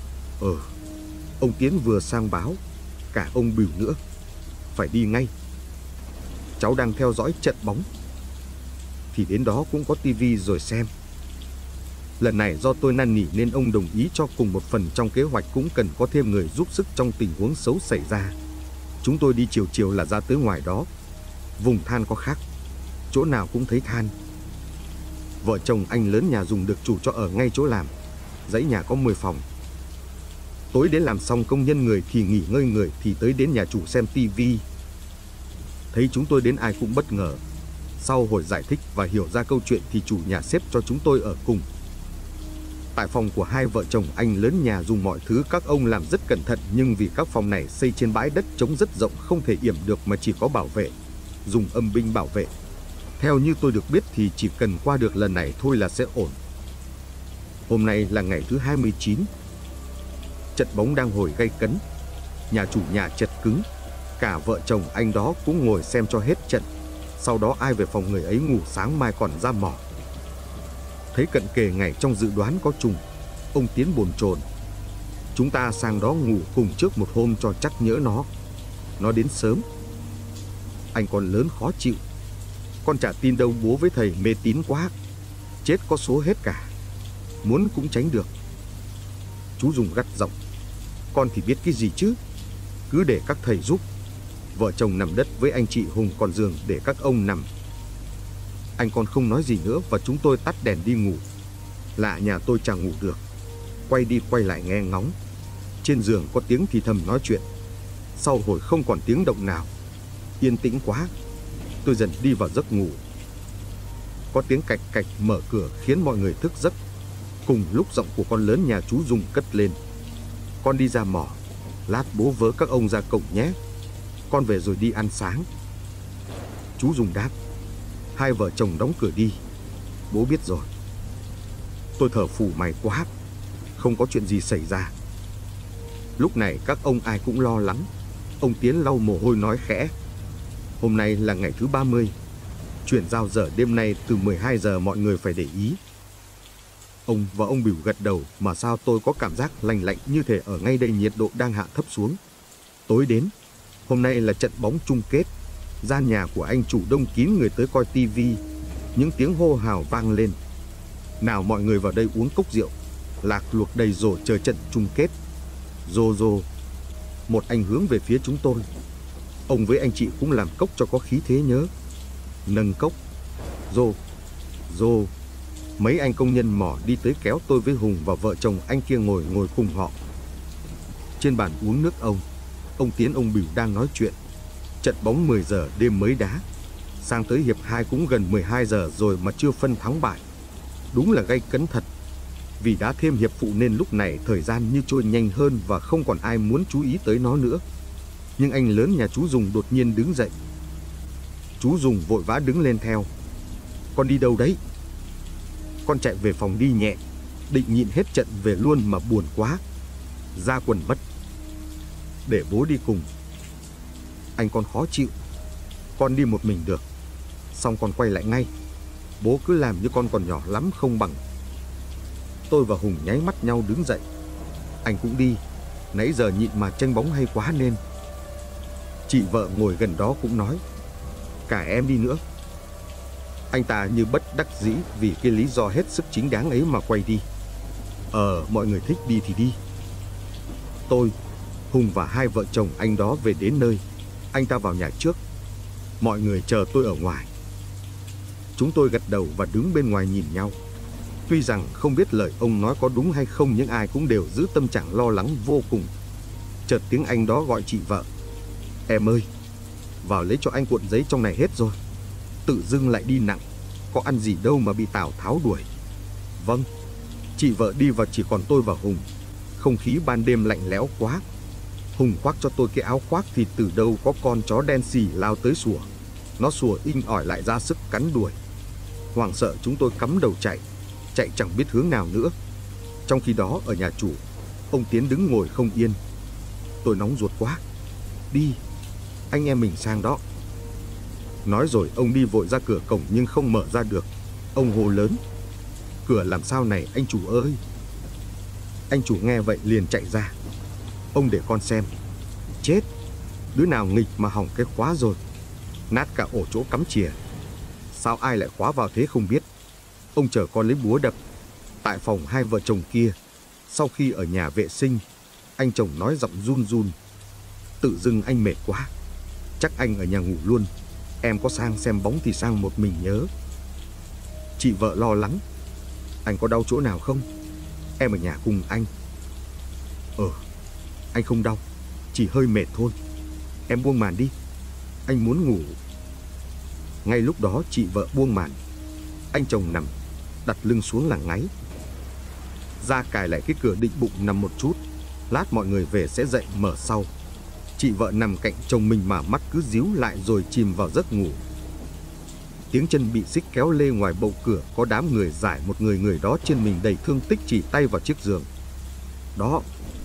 Ông Tiến vừa sang báo, cả ông Bỉu nữa. Phải đi ngay. Cháu đang theo dõi trận bóng. Thì đến đó cũng có tivi rồi xem. Lần này do tôi năn nỉ nên ông đồng ý cho cùng một phần trong kế hoạch, cũng cần có thêm người giúp sức trong tình huống xấu xảy ra. Chúng tôi đi chiều là ra tới ngoài đó. Vùng than có khác, chỗ nào cũng thấy than. Vợ chồng anh lớn nhà Dùng được chủ cho ở ngay chỗ làm. Dãy nhà có 10 phòng. Tối đến làm xong, công nhân người thì nghỉ ngơi, người thì tới đến nhà chủ xem tivi. Thấy chúng tôi đến ai cũng bất ngờ. Sau hồi giải thích và hiểu ra câu chuyện thì chủ nhà xếp cho chúng tôi ở cùng. Tại phòng của hai vợ chồng anh lớn nhà Dùng, mọi thứ các ông làm rất cẩn thận, nhưng vì các phòng này xây trên bãi đất trống rất rộng, không thể yểm được mà chỉ có bảo vệ, dùng âm binh bảo vệ. Theo như tôi được biết thì chỉ cần qua được lần này thôi là sẽ ổn. Hôm nay là ngày thứ 29. Trận bóng đang hồi gay cấn. Nhà chủ nhà chật cứng. Cả vợ chồng anh đó cũng ngồi xem cho hết trận. Sau đó ai về phòng người ấy ngủ, sáng mai còn ra mỏ. Thấy cận kề ngày trong dự đoán có trùng, ông Tiến bồn chồn. Chúng ta sang đó ngủ cùng trước một hôm cho chắc, nhỡ nó đến sớm. Anh còn lớn khó chịu. Con chả tin đâu, bố với thầy mê tín quá. Chết có số hết cả. Muốn cũng tránh được. Chú Dùng gắt giọng. Con thì biết cái gì chứ. Cứ để các thầy giúp. Vợ chồng nằm đất với anh chị Hùng còn giường để các ông nằm. Anh con không nói gì nữa và chúng tôi tắt đèn đi ngủ. Lạ nhà tôi chẳng ngủ được. Quay đi quay lại nghe ngóng. Trên giường có tiếng thì thầm nói chuyện. Sau hồi không còn tiếng động nào. Yên tĩnh quá. Tôi dần đi vào giấc ngủ. Có tiếng cạch cạch mở cửa khiến mọi người thức giấc. Cùng lúc giọng của con lớn nhà chú Dung cất lên. Con đi ra mỏ. Lát bố vớ các ông ra cổng nhé. Con về rồi đi ăn sáng. Chú Dung đáp. Hai vợ chồng đóng cửa đi. Bố biết rồi. Tôi thở phù mày quá. Không có chuyện gì xảy ra. Lúc này các ông ai cũng lo lắng. Ông Tiến lau mồ hôi nói khẽ. Hôm nay là ngày thứ 30. Chuyển giao giờ đêm nay từ 12 giờ mọi người phải để ý. Ông và ông Bửu gật đầu, mà sao tôi có cảm giác lạnh lạnh như thể ở ngay đây nhiệt độ đang hạ thấp xuống. Tối đến, hôm nay là trận bóng chung kết. Gian nhà của anh chủ đông kín người tới coi tivi. Những tiếng hô hào vang lên. Nào mọi người vào đây uống cốc rượu. Lạc luộc đầy rổ chờ trận chung kết. Rô rô. Một anh hướng về phía chúng tôi. Ông với anh chị cũng làm cốc cho có khí thế nhớ. Nâng cốc. Rô. Rô. Mấy anh công nhân mỏ đi tới kéo tôi với Hùng và vợ chồng anh kia ngồi cùng họ. Trên bàn uống nước ông Tiến ông Bửu đang nói chuyện. Trận bóng 10 giờ đêm mới đá. Sang tới hiệp 2 cũng gần 12 giờ rồi mà chưa phân thắng bại. Đúng là gay cấn thật. Vì đã thêm hiệp phụ nên lúc này thời gian như trôi nhanh hơn và không còn ai muốn chú ý tới nó nữa. Nhưng anh lớn nhà chú Dùng đột nhiên đứng dậy. Chú Dùng vội vã đứng lên theo. Con đi đâu đấy? Con chạy về phòng đi nhẹ. Định nhịn hết trận về luôn mà buồn quá. Ra quần mất. Để bố đi cùng. Anh con khó chịu. Con đi một mình được. Xong con quay lại ngay. Bố cứ làm như con còn nhỏ lắm không bằng. Tôi và Hùng nháy mắt nhau đứng dậy. Anh cũng đi. Nãy giờ nhịn mà tranh bóng hay quá nên. Chị vợ ngồi gần đó cũng nói. Cả em đi nữa. Anh ta như bất đắc dĩ vì cái lý do hết sức chính đáng ấy mà quay đi. Mọi người thích đi thì đi. Tôi, Hùng và hai vợ chồng anh đó về đến nơi. Anh ta vào nhà trước. Mọi người chờ tôi ở ngoài. Chúng tôi gật đầu và đứng bên ngoài nhìn nhau. Tuy rằng không biết lời ông nói có đúng hay không, nhưng ai cũng đều giữ tâm trạng lo lắng vô cùng. Chợt tiếng anh đó gọi chị vợ. Em ơi, vào lấy cho anh cuộn giấy trong này hết rồi. Tự dưng lại đi nặng. Có ăn gì đâu mà bị Tào Tháo đuổi. Vâng. Chị vợ đi và chỉ còn tôi và Hùng. Không khí ban đêm lạnh lẽo quá. Hùng khoác cho tôi cái áo khoác thì từ đâu có con chó đen xì lao tới sủa. Nó sủa inh ỏi lại ra sức cắn đuổi. Hoảng sợ chúng tôi cắm đầu chạy. Chạy chẳng biết hướng nào nữa. Trong khi đó ở nhà chủ, ông Tiến đứng ngồi không yên. Tôi nóng ruột quá. Đi, anh em mình sang đó. Nói rồi ông đi vội ra cửa cổng nhưng không mở ra được. Ông hô lớn. Cửa làm sao này anh chủ ơi. Anh chủ nghe vậy liền chạy ra. Ông để con xem. Chết, đứa nào nghịch mà hỏng cái khóa rồi. Nát cả ổ chỗ cắm chìa. Sao ai lại khóa vào thế không biết. Ông chờ con lấy búa đập. Tại phòng hai vợ chồng kia, sau khi ở nhà vệ sinh, anh chồng nói giọng run run. Tự dưng anh mệt quá. Chắc anh ở nhà ngủ luôn. Em có sang xem bóng thì sang một mình nhớ. Chị vợ lo lắng. Anh có đau chỗ nào không? Em ở nhà cùng anh. Anh không đau, chỉ hơi mệt thôi. Em buông màn đi, anh muốn ngủ. Ngay lúc đó chị vợ buông màn. Anh chồng nằm, đặt lưng xuống là ngáy. Ra cài lại cái cửa định bụng nằm một chút. Lát mọi người về sẽ dậy mở sau. Chị vợ nằm cạnh chồng mình mà mắt cứ díu lại rồi chìm vào giấc ngủ. Tiếng chân bị xích kéo lê ngoài bầu cửa. Có đám người giải một người đó trên mình đầy thương tích chỉ tay vào chiếc giường. Đó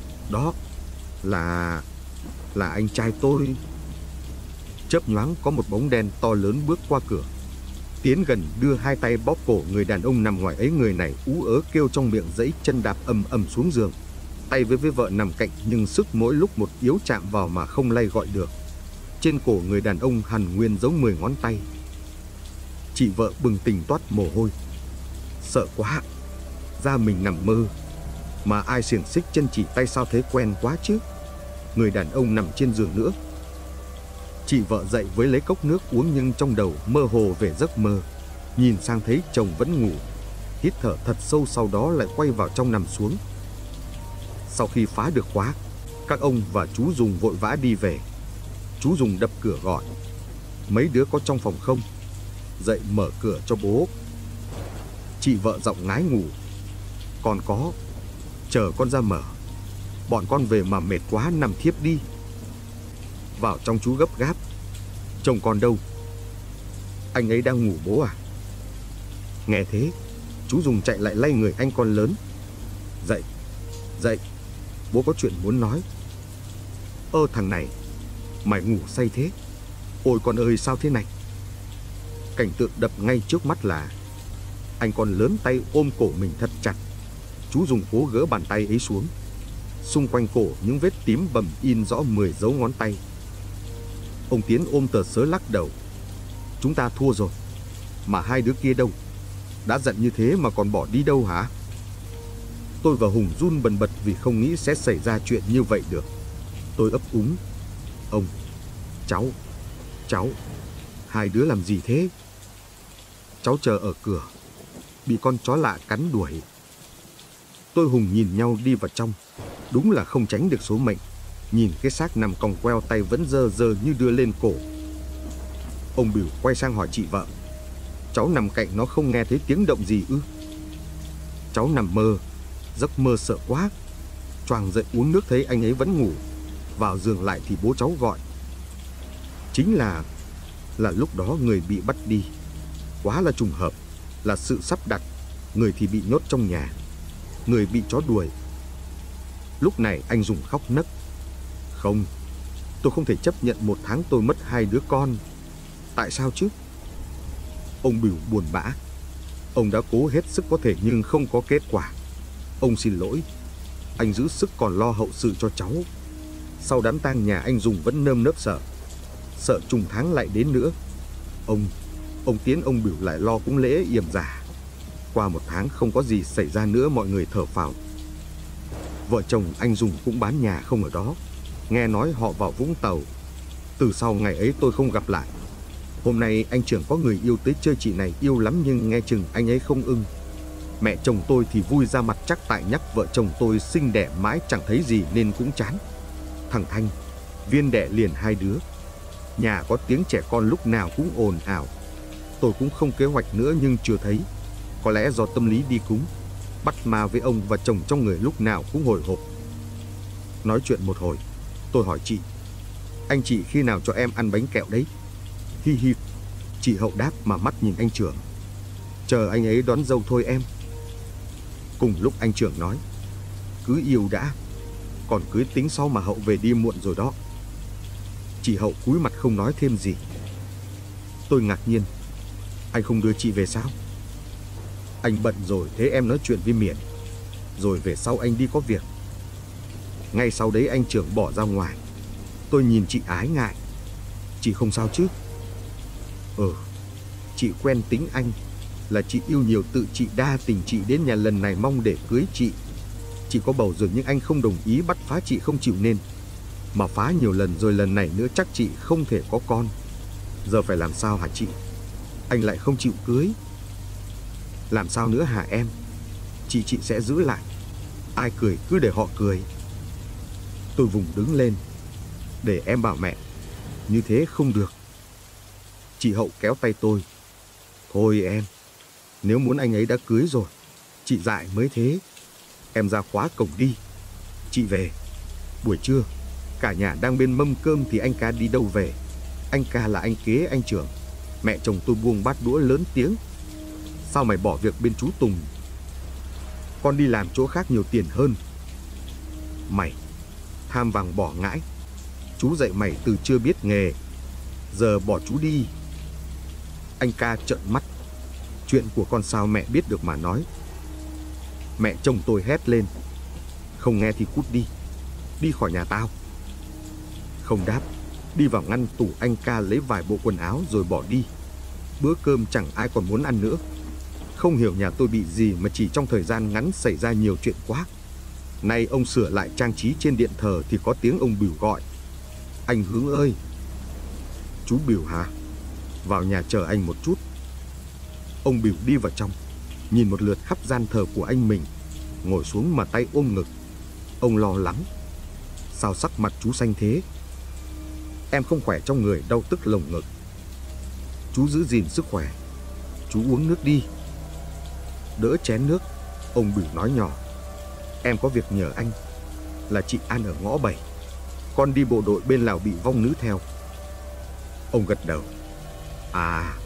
là anh trai tôi. Chớp nhoáng có một bóng đen to lớn bước qua cửa. Tiến gần đưa hai tay bóp cổ người đàn ông nằm ngoài ấy. Người này ú ớ kêu trong miệng, giãy chân đạp ầm ầm xuống giường. Tay với vợ nằm cạnh nhưng sức mỗi lúc một yếu, chạm vào mà không lay gọi được. Trên cổ người đàn ông hằn nguyên dấu 10 ngón tay. Chị vợ bừng tỉnh toát mồ hôi. Sợ quá. Da mình nằm mơ. Mà ai xiềng xích chân chỉ tay sao thế quen quá chứ. Người đàn ông nằm trên giường nữa. Chị vợ dậy với lấy cốc nước uống nhưng trong đầu mơ hồ về giấc mơ. Nhìn sang thấy chồng vẫn ngủ. Hít thở thật sâu, sau đó lại quay vào trong nằm xuống. Sau khi phá được khóa, các ông và chú Dùng vội vã đi về. Chú Dùng đập cửa gọi. Mấy đứa có trong phòng không? Dậy mở cửa cho bố. Chị vợ giọng ngái ngủ. Còn có. Chờ con ra mở. Bọn con về mà mệt quá nằm thiếp đi. Vào trong chú gấp gáp. Chồng con đâu? Anh ấy đang ngủ bố à? Nghe thế, chú Dùng chạy lại lay người anh con lớn. Dậy, dậy, bố có chuyện muốn nói. Thằng này, mày ngủ say thế? Ôi con ơi, sao thế này? Cảnh tượng đập ngay trước mắt là anh còn lớn tay ôm cổ mình thật chặt. Chú dùng cố gỡ bàn tay ấy xuống. Xung quanh cổ những vết tím bầm in rõ 10 dấu ngón tay. Ông Tiến ôm tờ sớ lắc đầu. Chúng ta thua rồi. Mà hai đứa kia đâu? Đã giận như thế mà còn bỏ đi đâu hả? Tôi và Hùng run bần bật vì không nghĩ sẽ xảy ra chuyện như vậy được. Tôi ấp úng. Ông, cháu, hai đứa làm gì thế? Cháu chờ ở cửa, bị con chó lạ cắn đuổi. Tôi Hùng nhìn nhau đi vào trong. Đúng là không tránh được số mệnh. Nhìn cái xác nằm còng queo, tay vẫn dơ dơ như đưa lên cổ. Ông Bửu quay sang hỏi chị vợ. Cháu nằm cạnh nó không nghe thấy tiếng động gì ư? Cháu nằm mơ, giấc mơ sợ quá. Choàng dậy uống nước thấy anh ấy vẫn ngủ. Vào giường lại thì bố cháu gọi. Chính là lúc đó người bị bắt đi. Quá là trùng hợp, là sự sắp đặt. Người thì bị nhốt trong nhà, người bị chó đuổi. Lúc này anh Dùng khóc nấc. Không, tôi không thể chấp nhận 1 tháng tôi mất 2 đứa con. Tại sao chứ? Ông Bửu buồn bã. Ông đã cố hết sức có thể nhưng không có kết quả. Ông xin lỗi. Anh giữ sức còn lo hậu sự cho cháu. Sau đám tang nhà anh Dùng vẫn nơm nớp sợ trùng tháng lại đến nữa. Ông Tiến ông Bửu lại lo cúng lễ yểm giả. Qua 1 tháng không có gì xảy ra nữa, mọi người thở phào. Vợ chồng anh Dùng cũng bán nhà không ở đó. Nghe nói họ vào Vũng Tàu. Từ sau ngày ấy tôi không gặp lại. Hôm nay anh trưởng có người yêu tới chơi, chị này yêu lắm nhưng nghe chừng anh ấy không ưng. Mẹ chồng tôi thì vui ra mặt chắc tại nhắc vợ chồng tôi sinh đẻ mãi chẳng thấy gì nên cũng chán. Thằng Thanh, Viên đẻ liền 2 đứa. Nhà có tiếng trẻ con lúc nào cũng ồn ào. Tôi cũng không kế hoạch nữa nhưng chưa thấy. Có lẽ do tâm lý đi cúng, bắt ma với ông và chồng trong người lúc nào cũng hồi hộp. Nói chuyện một hồi, tôi hỏi chị. Anh chị khi nào cho em ăn bánh kẹo đấy? Hi hi. Chị Hậu đáp mà mắt nhìn anh trưởng. Chờ anh ấy đón dâu thôi em. Cùng lúc anh trưởng nói. Cứ yêu đã, còn cưới tính sau mà Hậu về đi muộn rồi đó. Chị Hậu cúi mặt không nói thêm gì. Tôi ngạc nhiên. Anh không đưa chị về sao? Anh bận rồi, thế em nói chuyện với Miền. Rồi về sau anh đi có việc. Ngay sau đấy anh trưởng bỏ ra ngoài. Tôi nhìn chị ái ngại. Chị không sao chứ? Chị quen tính anh. Là chị yêu nhiều tự chị đa tình, chị đến nhà lần này mong để cưới chị. Chị có bầu rồi nhưng anh không đồng ý, bắt phá chị không chịu nên. Mà phá nhiều lần rồi, lần này nữa chắc chị không thể có con. Giờ phải làm sao hả chị? Anh lại không chịu cưới. Làm sao nữa hả em? Chị sẽ giữ lại. Ai cười cứ để họ cười. Tôi vùng đứng lên. Để em bảo mẹ. Như thế không được. Chị Hậu kéo tay tôi. Thôi em, nếu muốn anh ấy đã cưới rồi, chị dại mới thế. Em ra khóa cổng đi. Chị về. Buổi trưa, cả nhà đang bên mâm cơm thì anh ca đi đâu về. Anh ca là anh kế anh trưởng. Mẹ chồng tôi buông bát đũa lớn tiếng. Sao mày bỏ việc bên chú Tùng? Con đi làm chỗ khác nhiều tiền hơn. Mày, tham vàng bỏ ngãi. Chú dạy mày từ chưa biết nghề, giờ bỏ chú đi. Anh ca trợn mắt. Chuyện của con sao mẹ biết được mà nói. Mẹ chồng tôi hét lên. Không nghe thì cút đi. Đi khỏi nhà tao. Không đáp. Đi vào ngăn tủ anh ca lấy vài bộ quần áo rồi bỏ đi. Bữa cơm chẳng ai còn muốn ăn nữa. Không hiểu nhà tôi bị gì mà chỉ trong thời gian ngắn xảy ra nhiều chuyện quá. Nay ông sửa lại trang trí trên điện thờ thì có tiếng ông Bửu gọi. Anh Hướng ơi. Chú Bửu hả? Vào nhà chờ anh một chút. Ông Bửu đi vào trong, nhìn một lượt khắp gian thờ của anh mình, ngồi xuống mà tay ôm ngực. Ông lo lắng. Sao sắc mặt chú xanh thế? Em không khỏe trong người, đau tức lồng ngực. Chú giữ gìn sức khỏe. Chú uống nước đi. Đỡ chén nước, ông Bửu nói nhỏ. Em có việc nhờ anh. Là chị An ở ngõ 7. Con đi bộ đội bên Lào bị vong nữ theo. Ông gật đầu. À,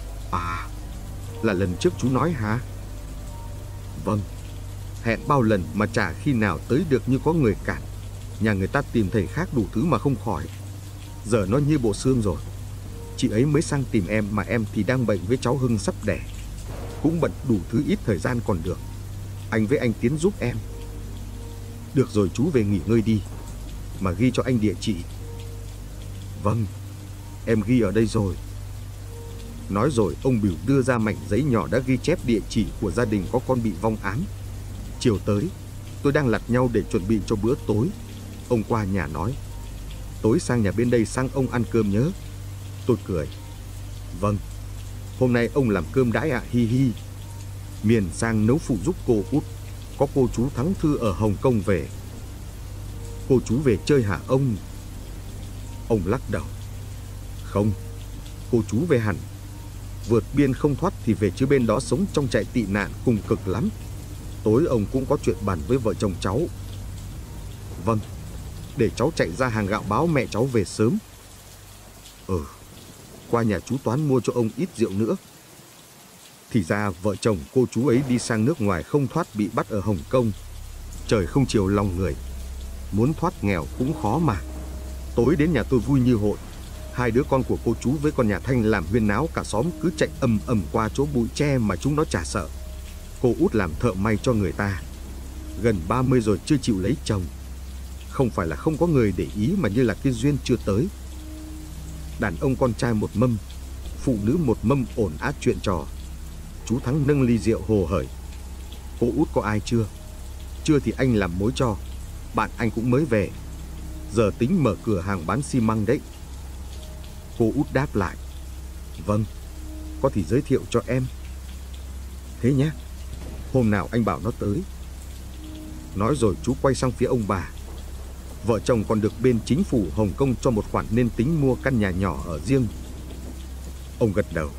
là lần trước chú nói hả? Vâng. Hẹn bao lần mà chả khi nào tới được, như có người cản. Nhà người ta tìm thầy khác đủ thứ mà không khỏi. Giờ nó như bộ xương rồi. Chị ấy mới sang tìm em mà em thì đang bệnh với cháu Hưng sắp đẻ. Cũng bận đủ thứ, ít thời gian còn được. Anh với anh Tiến giúp em. Được rồi, chú về nghỉ ngơi đi. Mà ghi cho anh địa chỉ. Vâng, em ghi ở đây rồi. Nói rồi ông Bửu đưa ra mảnh giấy nhỏ đã ghi chép địa chỉ của gia đình có con bị vong ám. Chiều tới, tôi đang lặt nhau để chuẩn bị cho bữa tối. Ông qua nhà nói: tối sang nhà bên đây sang ông ăn cơm nhớ. Tôi cười: vâng, hôm nay ông làm cơm đãi ạ, hi hi. Miền sang nấu phụ giúp cô út. Có cô chú Thắng Thư ở Hồng Kông về. Cô chú về chơi hả ông? Ông lắc đầu: không, cô chú về hẳn. Vượt biên không thoát thì về, chứ bên đó sống trong trại tị nạn cùng cực lắm. Tối ông cũng có chuyện bàn với vợ chồng cháu. Vâng, để cháu chạy ra hàng gạo báo mẹ cháu về sớm. Qua nhà chú Toán mua cho ông ít rượu nữa. Thì ra vợ chồng cô chú ấy đi sang nước ngoài không thoát, bị bắt ở Hồng Kông. Trời không chiều lòng người, muốn thoát nghèo cũng khó mà. Tối đến nhà tôi vui như hội. Hai đứa con của cô chú với con nhà Thanh làm huyên náo, cả xóm cứ chạy ầm ầm qua chỗ bụi tre mà chúng nó chả sợ. Cô út làm thợ may cho người ta, gần 30 rồi chưa chịu lấy chồng. Không phải là không có người để ý, mà như là cái duyên chưa tới. Đàn ông con trai một mâm, phụ nữ một mâm, ổn át chuyện trò. Chú Thắng nâng ly rượu hồ hởi: cô út có ai chưa? Chưa thì anh làm mối cho. Bạn anh cũng mới về, giờ tính mở cửa hàng bán xi măng đấy. Cô út đáp lại: vâng, có thì giới thiệu cho em. Thế nhé, hôm nào anh bảo nó tới. Nói rồi chú quay sang phía ông bà: vợ chồng còn được bên chính phủ Hồng Kông cho một khoản nên tính mua căn nhà nhỏ ở riêng. Ông gật đầu: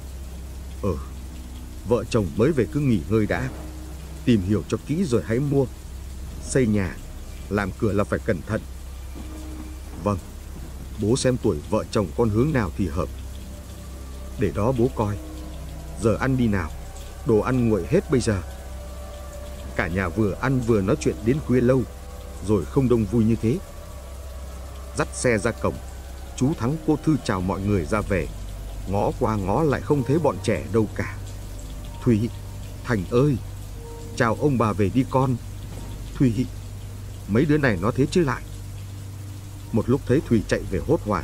vợ chồng mới về cứ nghỉ ngơi đã, tìm hiểu cho kỹ rồi hãy mua. Xây nhà, làm cửa là phải cẩn thận. Vâng, bố xem tuổi vợ chồng con hướng nào thì hợp. Để đó bố coi. Giờ ăn đi nào, đồ ăn nguội hết bây giờ. Cả nhà vừa ăn vừa nói chuyện đến khuya lâu, rồi không đông vui như thế. Dắt xe ra cổng, chú Thắng cô Thư chào mọi người ra về. Ngó qua ngó lại không thấy bọn trẻ đâu cả. Thùy, Thành ơi, chào ông bà về đi con. Thùy, mấy đứa này nó thế chứ lại. Một lúc thấy Thùy chạy về hốt hoảng: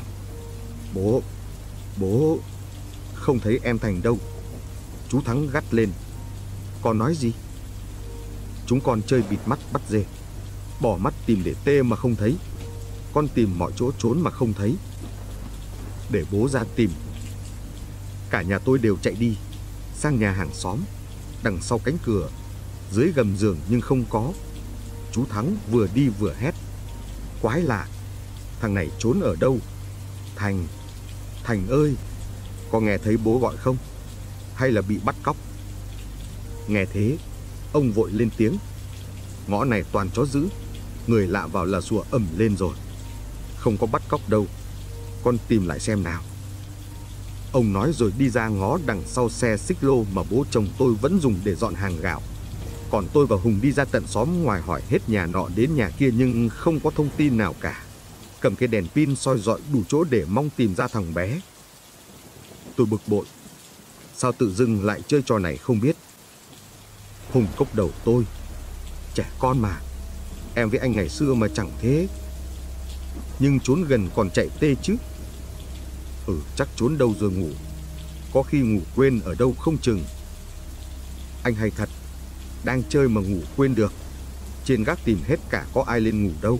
Bố, không thấy em Thành đâu. Chú Thắng gắt lên: con nói gì? Chúng con chơi bịt mắt bắt dê, bỏ mắt tìm để tê mà không thấy. Con tìm mọi chỗ trốn mà không thấy. Để bố ra tìm. Cả nhà tôi đều chạy đi, sang nhà hàng xóm, đằng sau cánh cửa, dưới gầm giường nhưng không có. Chú Thắng vừa đi vừa hét: quái lạ, thằng này trốn ở đâu? Thành ơi, có nghe thấy bố gọi không? Hay là bị bắt cóc? Nghe thế, ông vội lên tiếng: ngõ này toàn chó dữ, người lạ vào là sủa ầm lên rồi. Không có bắt cóc đâu, con tìm lại xem nào. Ông nói rồi đi ra ngó đằng sau xe xích lô mà bố chồng tôi vẫn dùng để dọn hàng gạo. Còn tôi và Hùng đi ra tận xóm ngoài hỏi hết nhà nọ đến nhà kia nhưng không có thông tin nào cả. Cầm cái đèn pin soi dọi đủ chỗ để mong tìm ra thằng bé. Tôi bực bội, sao tự dưng lại chơi trò này không biết. Hùng cốc đầu tôi: trẻ con mà, em với anh ngày xưa mà chẳng thế. Nhưng trốn gần còn chạy tê chứ. Chắc trốn đâu rồi ngủ, có khi ngủ quên ở đâu không chừng. Anh hay thật, đang chơi mà ngủ quên được. Trên gác tìm hết cả, có ai lên ngủ đâu.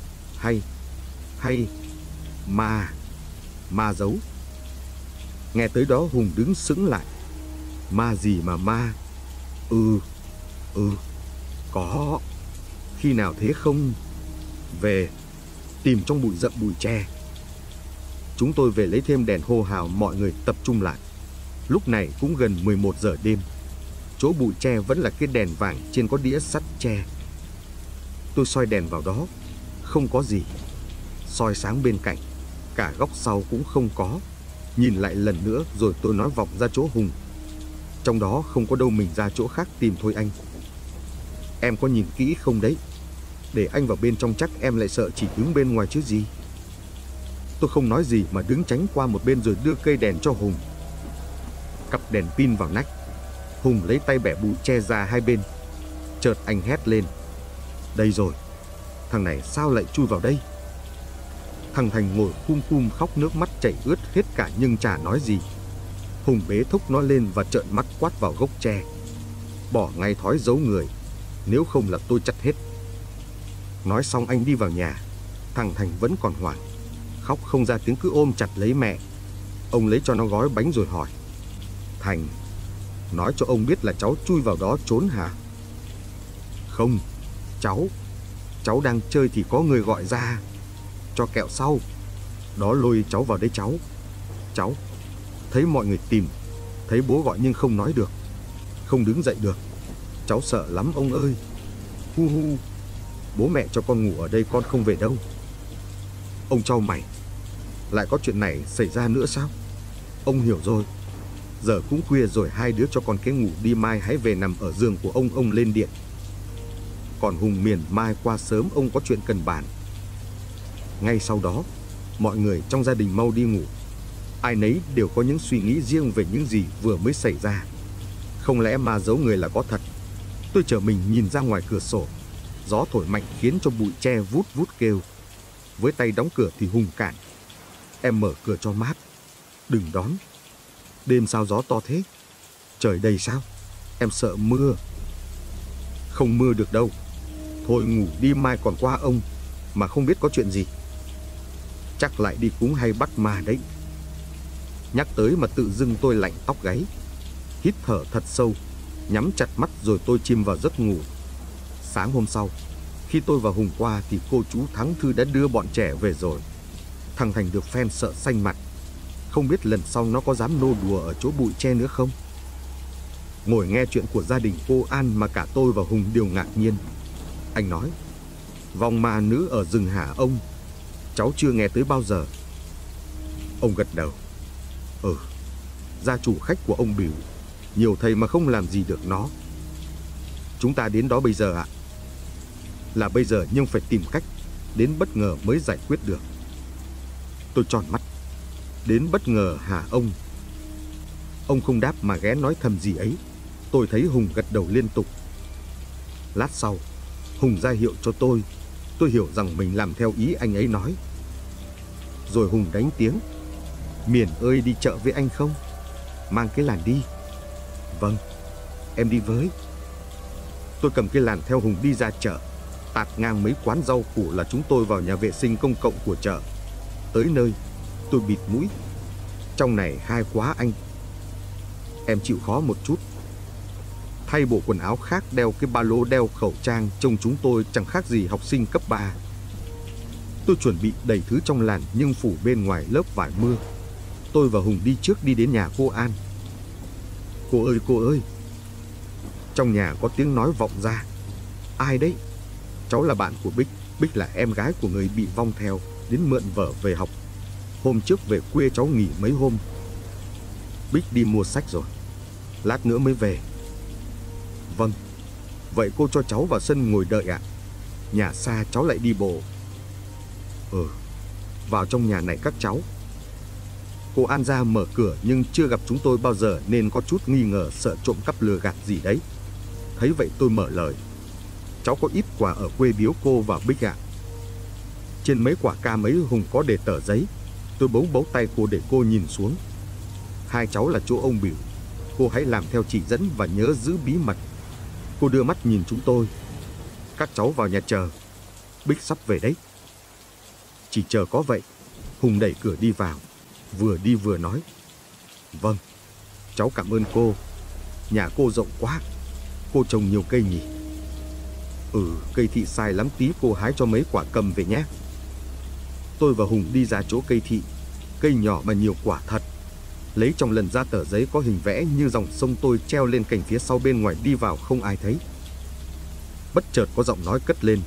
Hay ma giấu. Nghe tới đó Hùng đứng sững lại: ma gì mà ma? Có. Khi nào thế không? Về tìm trong bụi rậm bụi tre. Chúng tôi về lấy thêm đèn hô hào mọi người tập trung lại. Lúc này cũng gần 11 giờ đêm. Chỗ bụi tre vẫn là cái đèn vàng trên có đĩa sắt tre. Tôi soi đèn vào đó, không có gì. Soi sáng bên cạnh, cả góc sau cũng không có. Nhìn lại lần nữa rồi tôi nói vọng ra chỗ Hùng: trong đó không có đâu, mình ra chỗ khác tìm thôi anh. Em có nhìn kỹ không đấy? Để anh vào bên trong chắc em lại sợ chỉ đứng bên ngoài chứ gì. Tôi không nói gì mà đứng tránh qua một bên rồi đưa cây đèn cho Hùng. Cặp đèn pin vào nách, Hùng lấy tay bẻ bụi che ra hai bên. Chợt anh hét lên: "Đây rồi, thằng này sao lại chui vào đây?" Thằng Thành ngồi khum khóc nước mắt chảy ướt hết cả nhưng chả nói gì. Hùng bế thúc nó lên và trợn mắt quát vào gốc tre: "Bỏ ngay thói giấu người, nếu không là tôi chặt hết." Nói xong anh đi vào nhà. Thằng Thành vẫn còn hoảng, khóc không ra tiếng, cứ ôm chặt lấy mẹ. Ông lấy cho nó gói bánh rồi hỏi: "Thành, nói cho ông biết là cháu chui vào đó trốn hả?" "Không, cháu đang chơi thì có người gọi ra, cho kẹo sau, đó lôi cháu vào đây cháu thấy mọi người tìm, thấy bố gọi nhưng không nói được, không đứng dậy được, cháu sợ lắm ông ơi, hu hu, bố mẹ cho con ngủ ở đây, con không về đâu." Ông chau mày: "Lại có chuyện này xảy ra nữa sao?" "Ông hiểu rồi, giờ cũng khuya rồi, hai đứa cho con cái ngủ đi, mai hãy về nằm ở giường của ông lên điện." Còn Hùng miền mai qua sớm, ông có chuyện cần bàn. Ngay sau đó, mọi người trong gia đình mau đi ngủ. Ai nấy đều có những suy nghĩ riêng về những gì vừa mới xảy ra. Không lẽ ma giấu người là có thật? Tôi trở mình nhìn ra ngoài cửa sổ. Gió thổi mạnh khiến cho bụi tre vút vút kêu. Với tay đóng cửa thì Hùng cản: "Em mở cửa cho mát, đừng đón. Đêm sao gió to thế? Trời đầy sao? Em sợ mưa." "Không mưa được đâu. Thôi ngủ đi, mai còn qua ông mà không biết có chuyện gì. Chắc lại đi cúng hay bắt ma đấy." Nhắc tới mà tự dưng tôi lạnh tóc gáy. Hít thở thật sâu, nhắm chặt mắt rồi tôi chìm vào giấc ngủ. Sáng hôm sau, khi tôi và Hùng qua thì cô chú Thắng Thư đã đưa bọn trẻ về rồi. Thằng Thành được phen sợ xanh mặt. Không biết lần sau nó có dám nô đùa ở chỗ bụi tre nữa không? Ngồi nghe chuyện của gia đình cô An mà cả tôi và Hùng đều ngạc nhiên. Anh nói: "Vong ma nữ ở rừng hả ông? Cháu chưa nghe tới bao giờ." Ông gật đầu: Gia chủ khách của ông Bửu nhiều thầy mà không làm gì được nó. Chúng ta đến đó bây giờ ạ?" "Là bây giờ, nhưng phải tìm cách đến bất ngờ mới giải quyết được." Tôi tròn mắt: "Đến bất ngờ hả ông?" Ông không đáp mà ghé nói thầm gì ấy. Tôi thấy Hùng gật đầu liên tục. Lát sau, Hùng ra hiệu cho tôi. Tôi hiểu rằng mình làm theo ý anh ấy nói. Rồi Hùng đánh tiếng: "Miền ơi, đi chợ với anh không? Mang cái làn đi." "Vâng, em đi với." Tôi cầm cái làn theo Hùng đi ra chợ. Tạt ngang mấy quán rau củ là chúng tôi vào nhà vệ sinh công cộng của chợ. Tới nơi, tôi bịt mũi: "Trong này hai quá anh." Em chịu khó một chút. Thay bộ quần áo khác, đeo cái ba lô, đeo khẩu trang, trông chúng tôi chẳng khác gì học sinh cấp 3. Tôi chuẩn bị đầy thứ trong làn nhưng phủ bên ngoài lớp vải mưa. Tôi và Hùng đi trước, đi đến nhà cô An. Cô ơi." Trong nhà có tiếng nói vọng ra: "Ai đấy?" "Cháu là bạn của Bích. Bích là em gái của người bị vong theo, đến mượn vở về học. Hôm trước về quê cháu nghỉ mấy hôm. Bích đi mua sách rồi, lát nữa mới về." "Vâng, vậy cô cho cháu vào sân ngồi đợi ạ. Nhà xa cháu lại đi bộ." Vào trong nhà này các cháu." Cô An ra mở cửa nhưng chưa gặp chúng tôi bao giờ nên có chút nghi ngờ, sợ trộm cắp lừa gạt gì đấy. Thấy vậy tôi mở lời: "Cháu có ít quà ở quê biếu cô và Bích ạ." Trên mấy quả cam ấy Hùng có để tờ giấy. Tôi bấu tay cô để cô nhìn xuống. "Hai cháu là chỗ ông Bửu. Cô hãy làm theo chỉ dẫn và nhớ giữ bí mật." Cô đưa mắt nhìn chúng tôi: "Các cháu vào nhà chờ. Bích sắp về đấy." Chỉ chờ có vậy, Hùng đẩy cửa đi vào, vừa đi vừa nói: "Vâng, cháu cảm ơn cô. Nhà cô rộng quá. Cô trồng nhiều cây nhỉ?" Cây thị sai lắm, tí cô hái cho mấy quả cầm về nhé." Tôi và Hùng đi ra chỗ cây thị. Cây nhỏ mà nhiều quả thật. Lấy trong lần ra tờ giấy có hình vẽ như dòng sông, tôi treo lên cành phía sau bên ngoài, đi vào không ai thấy. Bất chợt có giọng nói cất lên: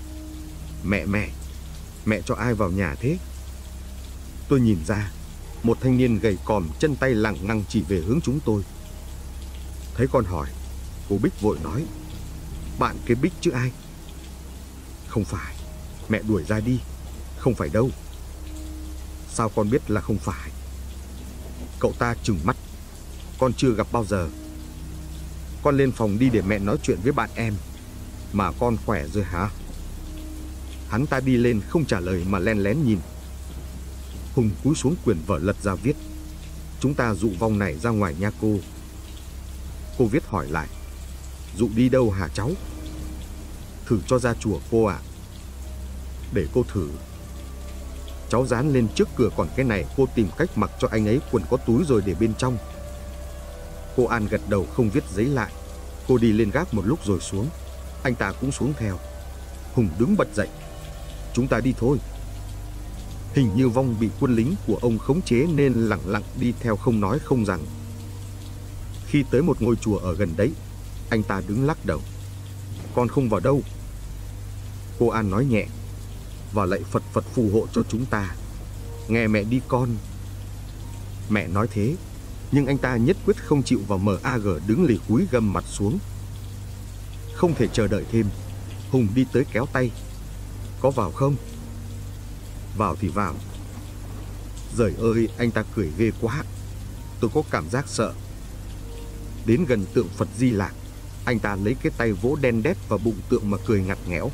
Mẹ cho ai vào nhà thế?" Tôi nhìn ra, một thanh niên gầy còm, chân tay lẳng ngăng chỉ về hướng chúng tôi. Thấy con hỏi, cô Bích vội nói: "Bạn cái Bích chứ ai?" "Không phải, mẹ đuổi ra đi." "Không phải đâu." Sao con biết là không phải? Cậu ta trừng mắt. Con chưa gặp bao giờ. Con lên phòng đi để mẹ nói chuyện với bạn em. Mà con khỏe rồi hả? Hắn ta đi lên không trả lời mà len lén nhìn. Hùng cúi xuống quyển vở lật ra viết. Chúng ta dụ vong này ra ngoài nha cô. Cô viết hỏi lại. Dụ đi đâu hả cháu? Thử cho ra chùa cô ạ. Để cô thử. Cháu dán lên trước cửa, còn cái này cô tìm cách mặc cho anh ấy quần có túi rồi để bên trong. Cô An gật đầu không viết giấy lại. Cô đi lên gác một lúc rồi xuống. Anh ta cũng xuống theo. Hùng đứng bật dậy. Chúng ta đi thôi. Hình như vong bị quân lính của ông khống chế nên lẳng lặng đi theo không nói không rằng. Khi tới một ngôi chùa ở gần đấy, anh ta đứng lắc đầu. Con không vào đâu. Cô An nói nhẹ. Và lạy Phật, Phật phù hộ cho chúng ta. Nghe mẹ đi con. Mẹ nói thế, nhưng anh ta nhất quyết không chịu vào. MAG đứng lì cúi gầm mặt xuống. Không thể chờ đợi thêm, Hùng đi tới kéo tay. Có vào không? Vào thì vào. Giời ơi, anh ta cười ghê quá. Tôi có cảm giác sợ. Đến gần tượng Phật Di Lạc, anh ta lấy cái tay vỗ đen đét vào bụng tượng mà cười ngặt nghẽo.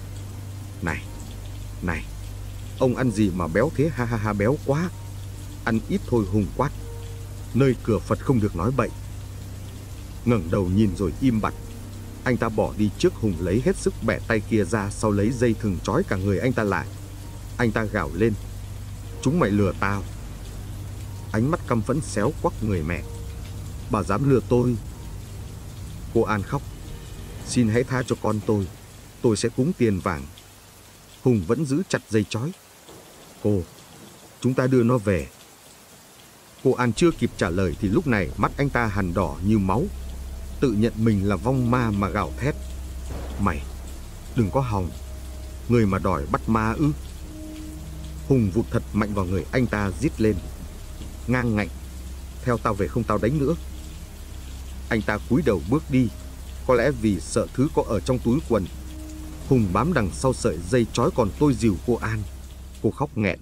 Này, ông ăn gì mà béo thế? Ha ha ha, béo quá. Ăn ít thôi, Hùng quát. Nơi cửa Phật không được nói bậy. Ngẩng đầu nhìn rồi im bặt. Anh ta bỏ đi trước. Hùng lấy hết sức bẻ tay kia ra, sau lấy dây thừng trói cả người anh ta lại. Anh ta gào lên. Chúng mày lừa tao. Ánh mắt căm phẫn xéo quắc người mẹ. Bà dám lừa tôi? Cô An khóc. Xin hãy tha cho con tôi sẽ cúng tiền vàng. Hùng vẫn giữ chặt dây trói. Cô, chúng ta đưa nó về. Cô An chưa kịp trả lời thì lúc này mắt anh ta hằn đỏ như máu. Tự nhận mình là vong ma mà gào thét. Mày, đừng có hòng. Người mà đòi bắt ma ư? Hùng vụt thật mạnh vào người anh ta, rít lên. Ngang ngạnh. Theo tao về không tao đánh nữa. Anh ta cúi đầu bước đi. Có lẽ vì sợ thứ có ở trong túi quần. Hùng bám đằng sau sợi dây trói, còn tôi dìu cô An. Cô khóc nghẹn.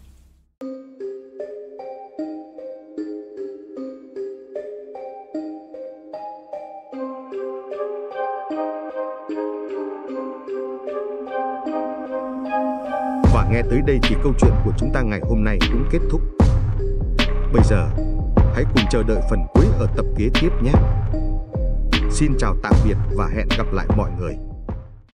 Và nghe tới đây thì câu chuyện của chúng ta ngày hôm nay cũng kết thúc. Bây giờ, hãy cùng chờ đợi phần cuối ở tập kế tiếp nhé. Xin chào tạm biệt và hẹn gặp lại mọi người.